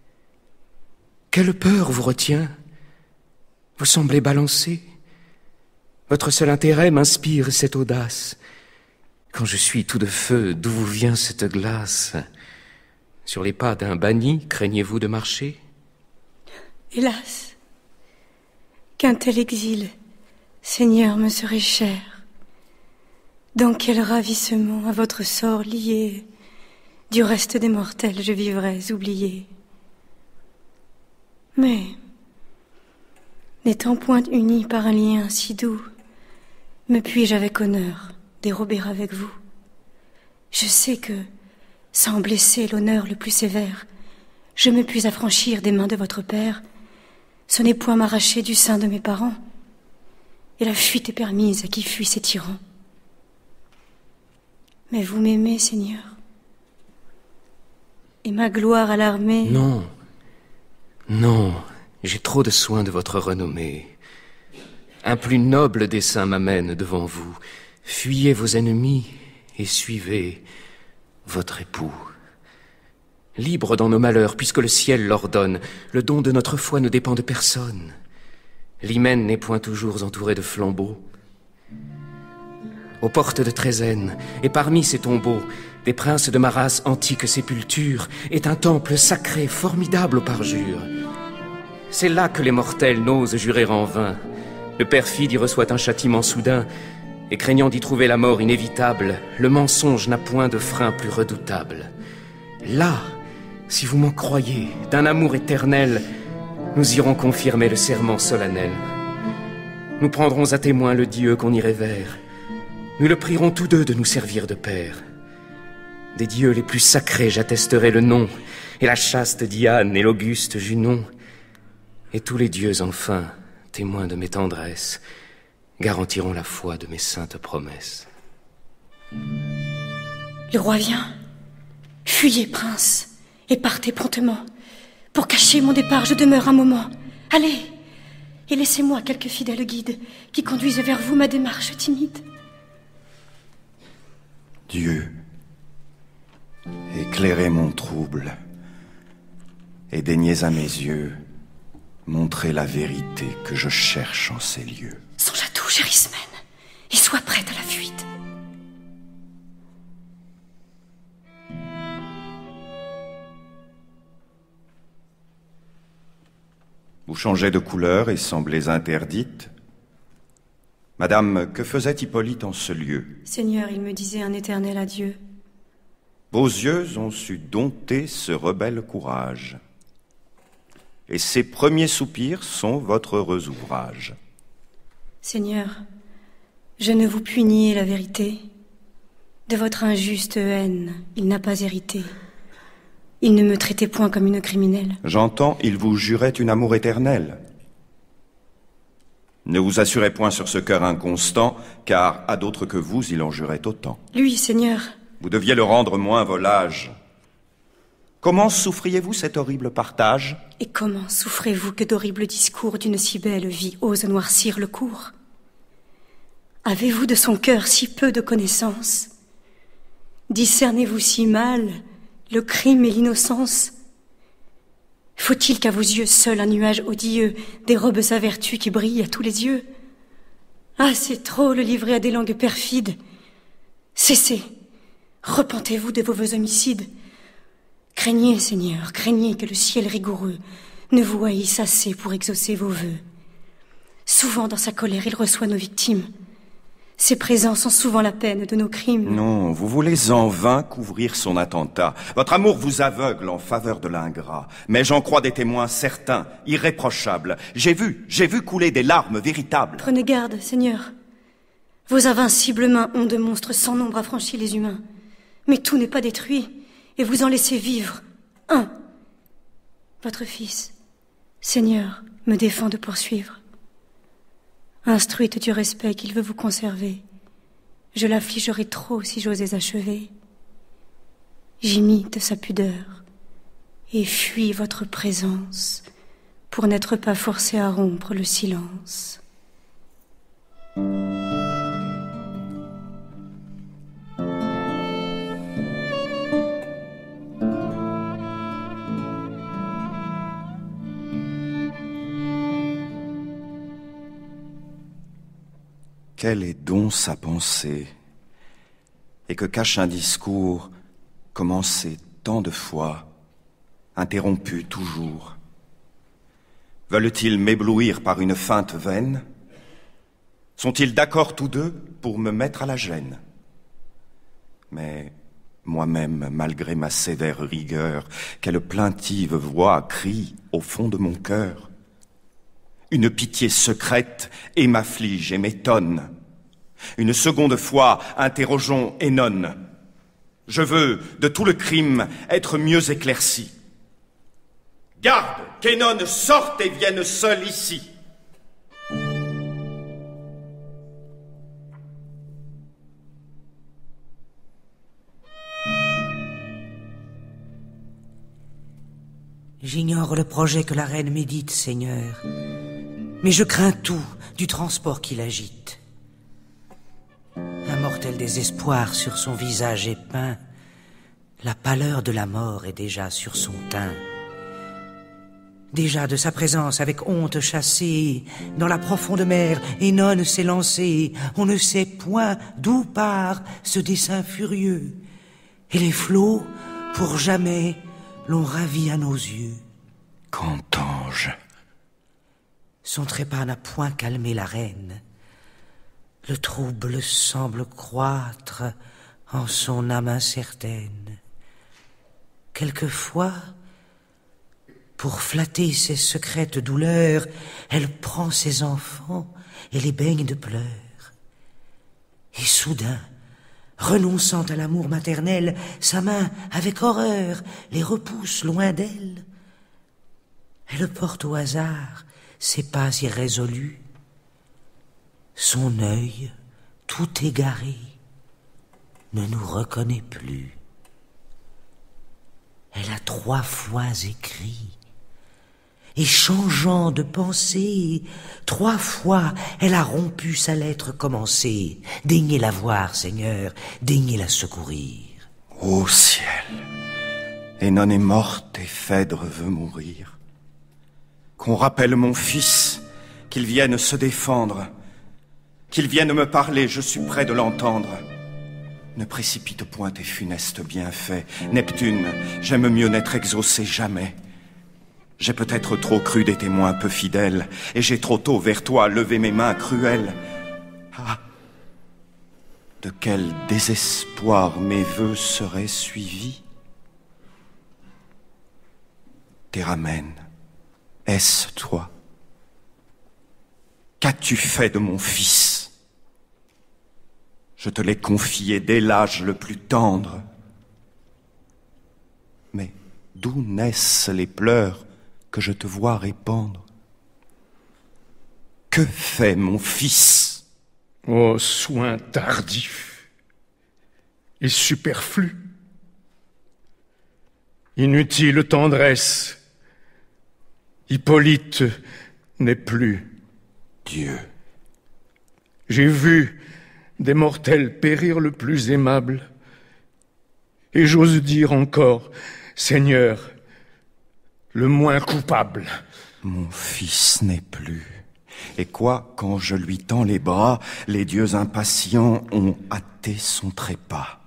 Quelle peur vous retient? Vous semblez balancer. Votre seul intérêt m'inspire cette audace. Quand je suis tout de feu, d'où vous vient cette glace? Sur les pas d'un banni, craignez-vous de marcher? Hélas, qu'un tel exil, Seigneur, me serait cher. Dans quel ravissement à votre sort lié, du reste des mortels je vivrais oublié. Mais, n'étant point unis par un lien si doux, me puis-je avec honneur dérober avec vous? Je sais que, sans blesser l'honneur le plus sévère, je me puis affranchir des mains de votre père, Ce n'est point m'arracher du sein de mes parents, et la fuite est permise à qui fuit ses tyrans. Mais vous m'aimez, Seigneur, et ma gloire à l'armée... Non, non, j'ai trop de soin de votre renommée. Un plus noble dessein m'amène devant vous. Fuyez vos ennemis et suivez votre époux. Libre dans nos malheurs, puisque le ciel l'ordonne, le don de notre foi ne dépend de personne. L'hymen n'est point toujours entouré de flambeaux. Aux portes de Trézène, et parmi ces tombeaux, des princes de ma race antique sépulture, est un temple sacré, formidable au parjure. C'est là que les mortels n'osent jurer en vain. Le perfide y reçoit un châtiment soudain, et craignant d'y trouver la mort inévitable, le mensonge n'a point de frein plus redoutable. Là, si vous m'en croyez, d'un amour éternel, nous irons confirmer le serment solennel. Nous prendrons à témoin le Dieu qu'on y révère. Nous le prierons tous deux de nous servir de père. Des dieux les plus sacrés j'attesterai le nom, et la chaste Diane et l'auguste Junon. Et tous les dieux enfin, témoins de mes tendresses, garantiront la foi de mes saintes promesses. Le roi vient. Fuyez, prince, et partez promptement. Pour cacher mon départ, je demeure un moment. Allez, et laissez-moi quelques fidèles guides qui conduisent vers vous ma démarche timide. Dieu, éclairez mon trouble, et daignez à mes yeux montrer la vérité que je cherche en ces lieux. Songe à tout, Gérismène, et sois prête à la fuite. Vous changez de couleur et semblez interdite. Madame, que faisait Hippolyte en ce lieu? Seigneur, il me disait un éternel adieu. Vos yeux ont su dompter ce rebelle courage, et ces premiers soupirs sont votre heureux ouvrage. Seigneur, je ne vous puis nier la vérité. De votre injuste haine, il n'a pas hérité. Il ne me traitait point comme une criminelle. J'entends, il vous jurait une amour éternel. Ne vous assurez point sur ce cœur inconstant, car à d'autres que vous, il en jurait autant. Lui, Seigneur. Vous deviez le rendre moins volage. Comment souffriez-vous cet horrible partage? Et comment souffrez-vous que d'horribles discours d'une si belle vie osent noircir le cours? Avez-vous de son cœur si peu de connaissance? Discernez-vous si mal le crime et l'innocence? Faut-il qu'à vos yeux seul un nuage odieux dérobe sa vertu qui brille à tous les yeux? Ah, c'est trop le livrer à des langues perfides. Cessez, repentez-vous de vos vœux homicides. Craignez, Seigneur, craignez que le ciel rigoureux ne vous haïsse assez pour exaucer vos vœux. Souvent dans sa colère il reçoit nos victimes. Ses présents sont souvent la peine de nos crimes. Non, vous voulez en vain couvrir son attentat. Votre amour vous aveugle en faveur de l'ingrat. Mais j'en crois des témoins certains, irréprochables. J'ai vu, j'ai vu couler des larmes véritables. Prenez garde, Seigneur. Vos invincibles mains ont de monstres sans nombre affranchi les humains. Mais tout n'est pas détruit, et vous en laissez vivre un. Votre fils, Seigneur, me défend de poursuivre. Instruite du respect qu'il veut vous conserver, je l'affligerai trop si j'osais achever. J'imite sa pudeur et fuis votre présence pour n'être pas forcé à rompre le silence. Quelle est donc sa pensée, et que cache un discours commencé tant de fois, interrompu toujours? Veulent-ils m'éblouir par une feinte vaine? Sont-ils d'accord tous deux pour me mettre à la gêne? Mais moi-même, malgré ma sévère rigueur, quelle plaintive voix crie au fond de mon cœur. Une pitié secrète et m'afflige et m'étonne. Une seconde fois, interrogeons Œnone. Je veux, de tout le crime, être mieux éclairci. Garde, qu'Hénone sorte et vienne seul ici. J'ignore le projet que la reine médite, Seigneur, mais je crains tout du transport qui l'agite. Un mortel désespoir sur son visage est peint, la pâleur de la mort est déjà sur son teint. Déjà de sa présence avec honte chassée, dans la profonde mer, Hénone s'est lancé, on ne sait point d'où part ce dessein furieux, et les flots, pour jamais, l'ont ravi à nos yeux. Qu'entends-je? Son trépas n'a point calmé la reine. Le trouble semble croître en son âme incertaine. Quelquefois, pour flatter ses secrètes douleurs, elle prend ses enfants et les baigne de pleurs. Et soudain, renonçant à l'amour maternel, sa main, avec horreur, les repousse loin d'elle. Elle porte au hasard ses pas irrésolus. Son œil, tout égaré, ne nous reconnaît plus. Elle a trois fois écrit, et changeant de pensée, trois fois elle a rompu sa lettre commencée. Daignez la voir, Seigneur, daignez la secourir. Ô ciel, Hénone est morte et Phèdre veut mourir. Qu'on rappelle mon fils, qu'il vienne se défendre, qu'il vienne me parler, je suis près de l'entendre. Ne précipite point tes funestes bienfaits. Neptune, j'aime mieux n'être exaucé jamais. J'ai peut-être trop cru des témoins peu fidèles, et j'ai trop tôt vers toi levé mes mains cruelles. Ah, de quel désespoir mes vœux seraient suivis. Théramène, est-ce toi? Qu'as-tu fait de mon fils? Je te l'ai confié dès l'âge le plus tendre. Mais d'où naissent les pleurs que je te vois répandre? Que fait mon fils? Ô soin tardif et superflu, inutile tendresse, Hippolyte n'est plus. Dieu, j'ai vu des mortels périr le plus aimable, et j'ose dire encore, Seigneur, le moins coupable. Mon fils n'est plus. Et quoi, quand je lui tends les bras, les dieux impatients ont hâté son trépas.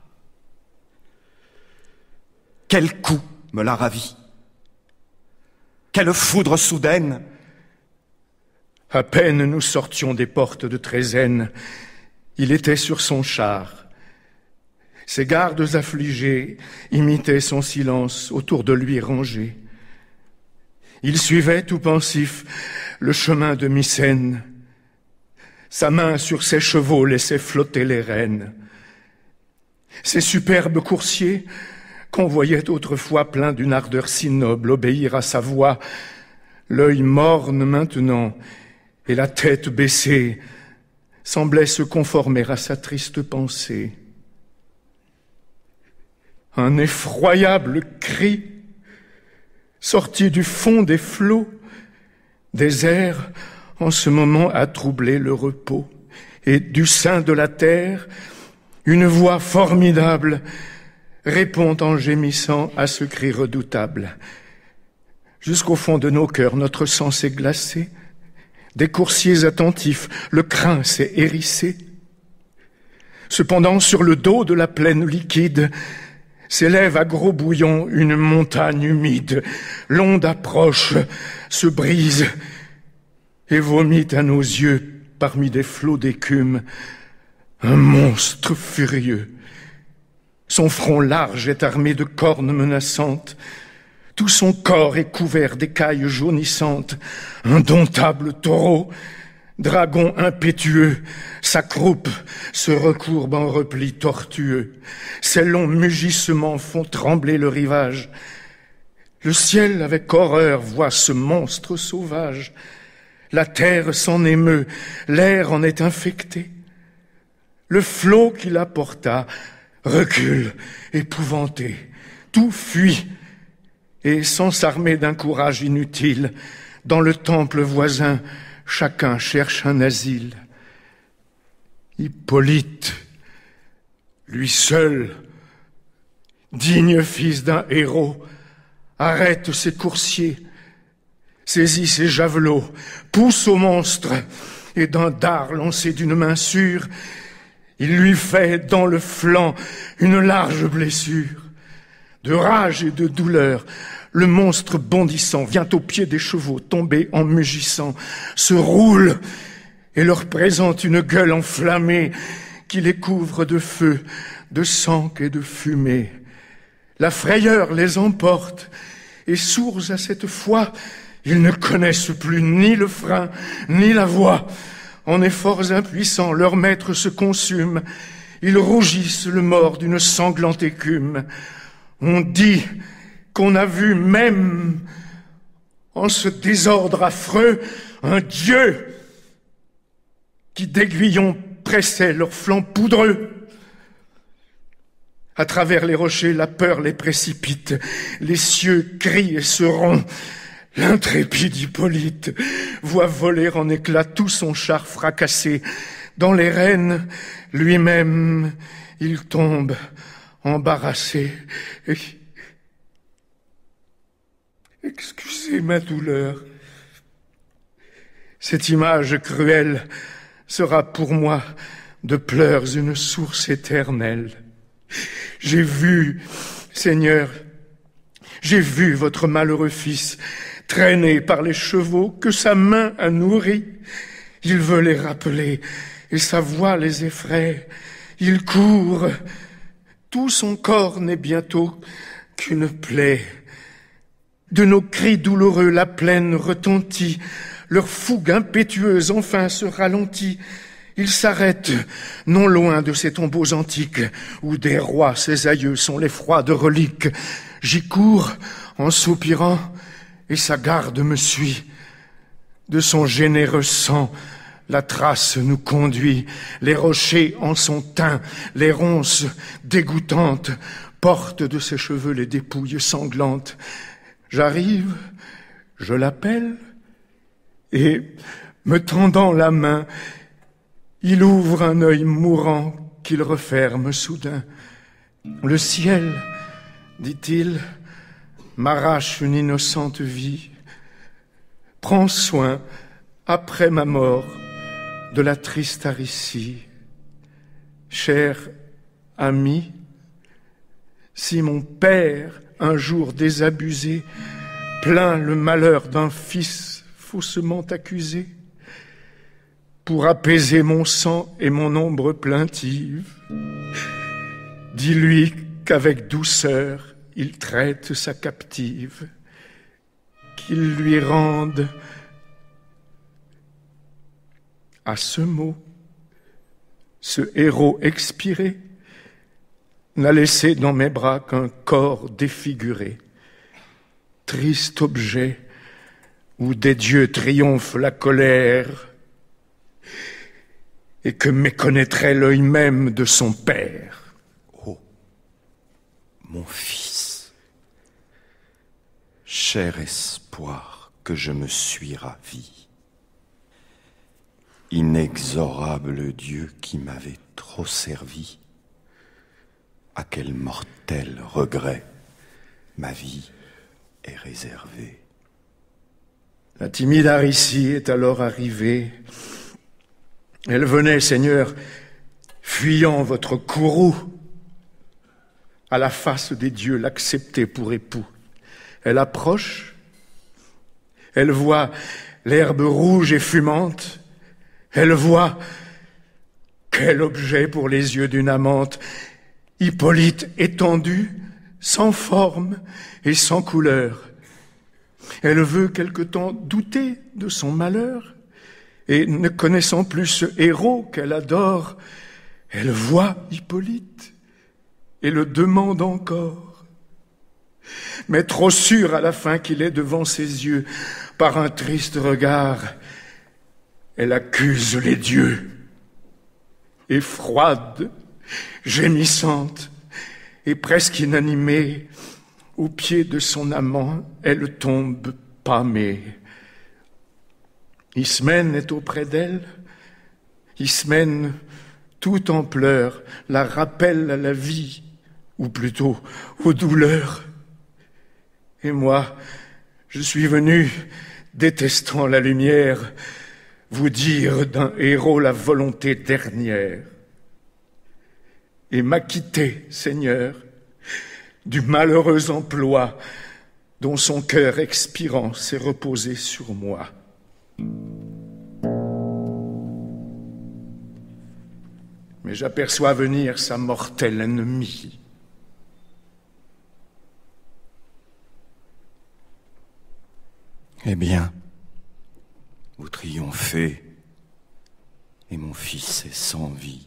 Quel coup me l'a ravi? Quelle foudre soudaine! À peine nous sortions des portes de Trézène, il était sur son char. Ses gardes affligés imitaient son silence autour de lui rangés. Il suivait tout pensif le chemin de Mycène. Sa main sur ses chevaux laissait flotter les rênes. Ces superbes coursiers, qu'on voyait autrefois pleins d'une ardeur si noble, obéir à sa voix, l'œil morne maintenant et la tête baissée, semblaient se conformer à sa triste pensée. Un effroyable cri sorti du fond des flots, des airs en ce moment a troublé le repos, et du sein de la terre, une voix formidable répond en gémissant à ce cri redoutable. Jusqu'au fond de nos cœurs, notre sang s'est glacé, des coursiers attentifs, le crin s'est hérissé. Cependant, sur le dos de la plaine liquide, s'élève à gros bouillons une montagne humide. L'onde approche, se brise, et vomit à nos yeux, parmi des flots d'écume, un monstre furieux. Son front large est armé de cornes menaçantes. Tout son corps est couvert d'écailles jaunissantes. Indomptable taureau, dragon impétueux, sa croupe se recourbe en repli tortueux. Ses longs mugissements font trembler le rivage. Le ciel avec horreur voit ce monstre sauvage. La terre s'en émeut, l'air en est infecté. Le flot qui la porta recule, épouvanté. Tout fuit, et sans s'armer d'un courage inutile, dans le temple voisin, chacun cherche un asile. Hippolyte, lui seul, digne fils d'un héros, arrête ses coursiers, saisit ses javelots, pousse au monstre, et d'un dard lancé d'une main sûre, il lui fait dans le flanc une large blessure. De rage et de douleur, le monstre bondissant vient au pied des chevaux tombés en mugissant, se roule et leur présente une gueule enflammée qui les couvre de feu, de sang et de fumée. La frayeur les emporte, et sourds à cette foi, ils ne connaissent plus ni le frein, ni la voie. En efforts impuissants, leur maître se consume, ils rougissent le mort d'une sanglante écume. On dit qu'on a vu même, en ce désordre affreux, un dieu qui d'aiguillons pressait leurs flancs poudreux. À travers les rochers, la peur les précipite, les cieux crient et se rompent. L'intrépide Hippolyte voit voler en éclats tout son char fracassé. Dans les rênes, lui-même, il tombe embarrassé. Et... Excusez ma douleur. Cette image cruelle sera pour moi de pleurs une source éternelle. J'ai vu, Seigneur, j'ai vu votre malheureux fils traîné par les chevaux que sa main a nourris. Il veut les rappeler et sa voix les effraie. Il court, tout son corps n'est bientôt qu'une plaie. De nos cris douloureux la plaine retentit, leur fougue impétueuse enfin se ralentit. Ils s'arrêtent non loin de ces tombeaux antiques où des rois, ses aïeux, sont les froides reliques. J'y cours en soupirant et sa garde me suit. De son généreux sang, la trace nous conduit. Les rochers en sont teints, les ronces dégoûtantes portent de ses cheveux les dépouilles sanglantes. J'arrive, je l'appelle, et, me tendant la main, il ouvre un œil mourant qu'il referme soudain. Le ciel, dit-il, m'arrache une innocente vie. Prends soin, après ma mort, de la triste Aricie. Cher ami, si mon père, un jour désabusé, plaint le malheur d'un fils faussement accusé, pour apaiser mon sang et mon ombre plaintive, dis-lui qu'avec douceur il traite sa captive, qu'il lui rende. À ce mot, ce héros expiré n'a laissé dans mes bras qu'un corps défiguré, triste objet où des dieux triomphe la colère et que méconnaîtrait l'œil même de son père. Oh, mon fils, cher espoir que je me suis ravi, inexorable Dieu qui m'avait trop servi, à quel mortel regret ma vie est réservée. La timide Aricie est alors arrivée. Elle venait, Seigneur, fuyant votre courroux, à la face des dieux l'accepter pour époux. Elle approche, elle voit l'herbe rouge et fumante, elle voit, quel objet pour les yeux d'une amante, Hippolyte étendu, sans forme et sans couleur. Elle veut quelque temps douter de son malheur, et ne connaissant plus ce héros qu'elle adore, elle voit Hippolyte et le demande encore. mais trop sûr à la fin qu'il est devant ses yeux, par un triste regard, elle accuse les dieux. Et froide, gémissante, et presque inanimée, aux pieds de son amant, elle tombe pâmée. Ismène est auprès d'elle. Ismène, tout en pleurs, la rappelle à la vie, ou plutôt aux douleurs. Et moi, je suis venu, détestant la lumière, vous dire d'un héros la volonté dernière. Et m'acquitter, Seigneur, du malheureux emploi dont son cœur expirant s'est reposé sur moi. Mais j'aperçois venir sa mortelle ennemie. Eh bien, vous triomphez, et mon fils est sans vie.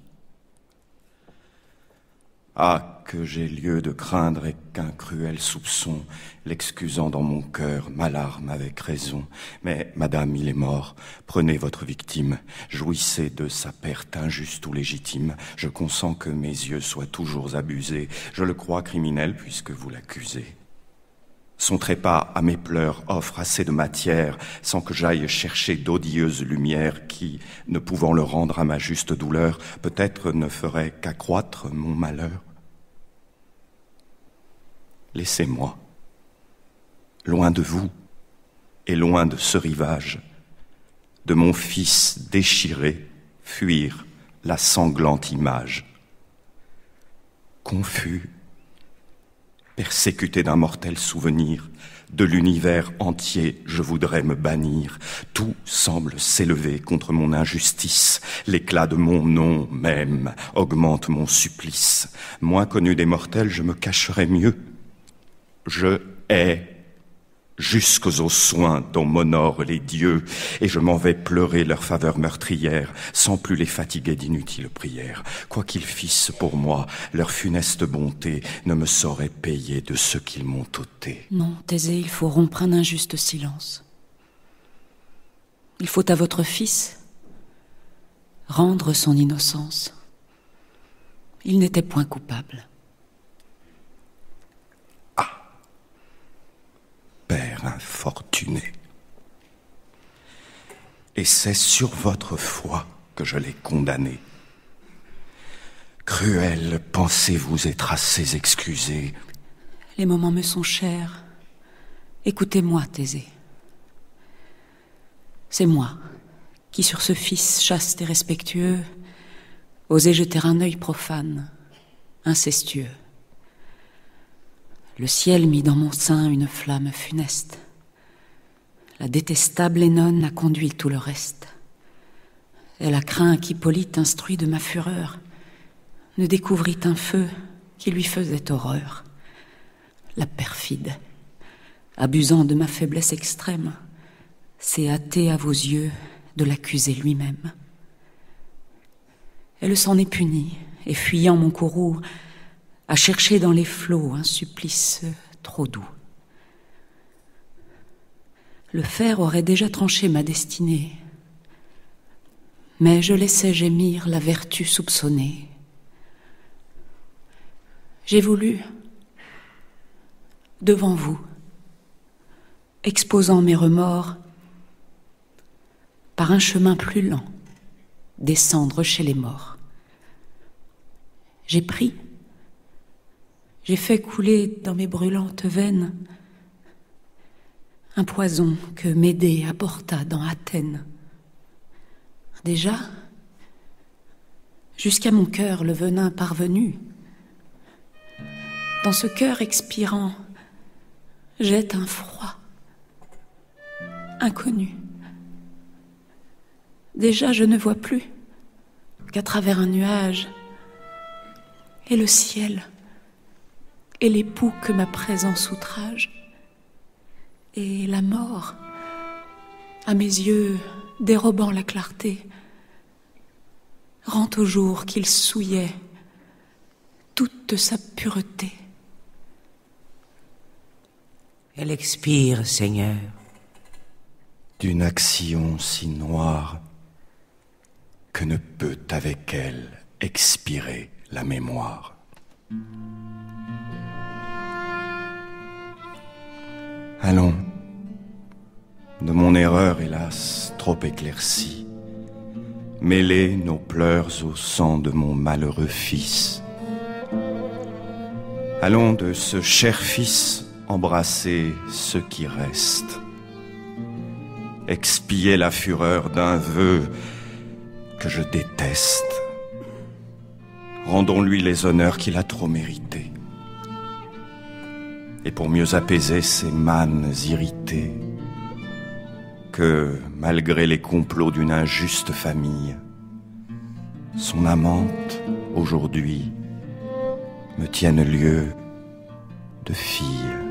Ah, que j'ai lieu de craindre et qu'un cruel soupçon, l'excusant dans mon cœur, m'alarme avec raison. Mais, madame, il est mort. Prenez votre victime. Jouissez de sa perte injuste ou légitime. Je consens que mes yeux soient toujours abusés. Je le crois criminel puisque vous l'accusez. Son trépas à mes pleurs offre assez de matière, sans que j'aille chercher d'odieuses lumières qui, ne pouvant le rendre à ma juste douleur, peut-être ne ferait qu'accroître mon malheur. Laissez-moi, loin de vous et loin de ce rivage, de mon fils déchiré, fuir la sanglante image. Confus, persécuté d'un mortel souvenir, de l'univers entier je voudrais me bannir. Tout semble s'élever contre mon injustice. L'éclat de mon nom même augmente mon supplice. Moins connu des mortels, je me cacherai mieux. Je hais jusqu'aux soins dont m'honorent les dieux, et je m'en vais pleurer leur faveur meurtrière, sans plus les fatiguer d'inutiles prières. Quoi qu'ils fissent pour moi, leur funeste bonté ne me saurait payer de ce qu'ils m'ont ôté. Non, Thésée, il faut rompre un injuste silence. Il faut à votre fils rendre son innocence. Il n'était point coupable. Père infortuné. Et c'est sur votre foi que je l'ai condamné. Cruel, pensez-vous être assez excusé? Les moments me sont chers. Écoutez-moi, Thésée. C'est moi qui, sur ce fils chaste et respectueux, osais jeter un œil profane, incestueux. Le ciel mit dans mon sein une flamme funeste. La détestable Énone a conduit tout le reste. Elle a craint qu'Hippolyte, instruit de ma fureur, ne découvrît un feu qui lui faisait horreur. La perfide, abusant de ma faiblesse extrême, s'est hâtée à vos yeux de l'accuser lui-même. Elle s'en est punie, et fuyant mon courroux, à chercher dans les flots un supplice trop doux. Le fer aurait déjà tranché ma destinée, mais je laissais gémir la vertu soupçonnée. J'ai voulu, devant vous, exposant mes remords, par un chemin plus lent, descendre chez les morts. J'ai pris, j'ai fait couler dans mes brûlantes veines un poison que Médée apporta dans Athènes. Déjà, jusqu'à mon cœur le venin parvenu. Dans ce cœur expirant, jette un froid inconnu. Déjà, je ne vois plus qu'à travers un nuage et le ciel et l'époux que ma présence outrage, et la mort, à mes yeux dérobant la clarté, rend au jour qu'il souillait toute sa pureté. Elle expire, Seigneur. D'une action si noire que ne peut avec elle expirer la mémoire. Allons, de mon erreur, hélas, trop éclaircie, mêler nos pleurs au sang de mon malheureux fils. Allons de ce cher fils embrasser ce qui reste, expier la fureur d'un vœu que je déteste. Rendons-lui les honneurs qu'il a trop mérités. Et pour mieux apaiser ces mânes irrités, que, malgré les complots d'une injuste famille, son amante, aujourd'hui, me tienne lieu de fille.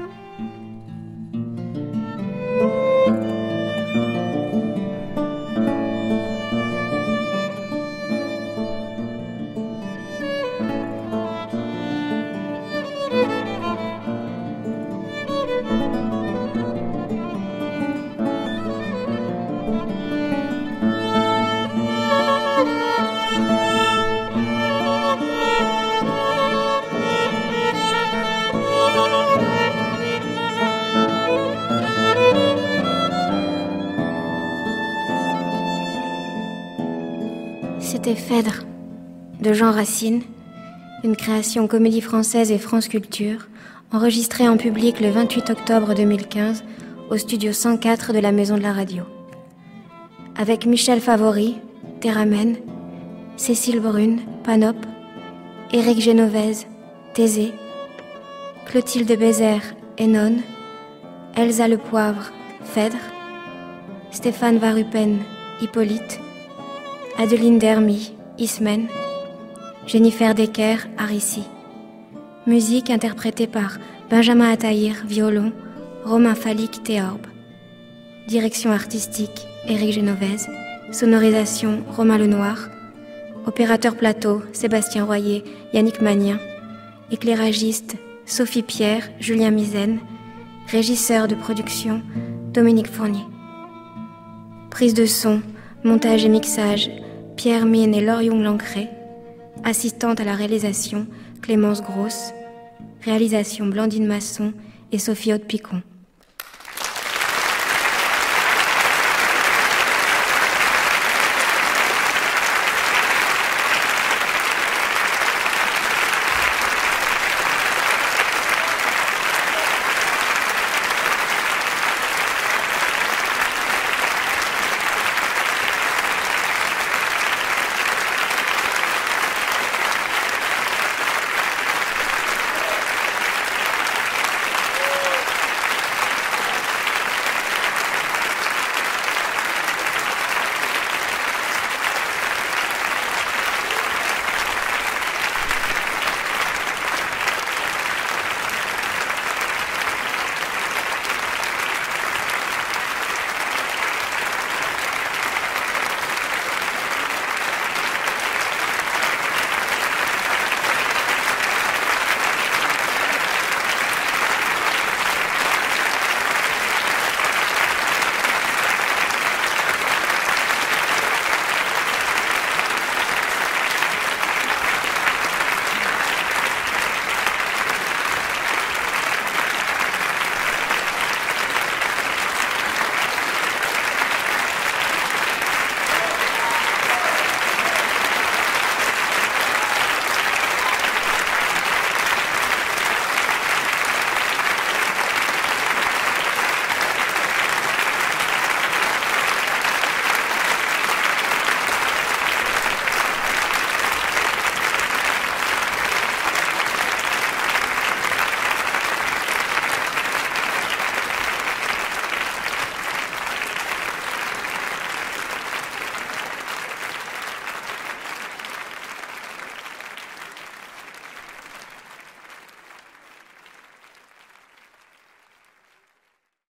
C'était Phèdre, de Jean Racine, une création Comédie Française et France Culture, enregistrée en public le vingt-huit octobre deux mille quinze au studio cent quatre de la Maison de la Radio. Avec Michel Favory, Théramène, Cécile Brune, Panope, Éric Génovèse, Thésée, Clotilde Bézère, Énone, Elsa Le Poivre, Phèdre, Stéphane Varupen, Hippolyte, Adeline Dermy, Ismène, Jennifer Decker, Arissi. Musique interprétée par Benjamin Attahir, violon, Romain Falic, théorbe. Direction artistique, Éric Génovèse. Sonorisation, Romain Lenoir. Opérateur plateau, Sébastien Royer, Yannick Magnien. Éclairagiste, Sophie Pierre, Julien Mizen. Régisseur de production, Dominique Fournier. Prise de son, montage et mixage, Pierre Mine et Laure Young-Lancré. Assistante à la réalisation, Clémence Grosse. Réalisation, Blandine Masson et Sophie Haute-Picon.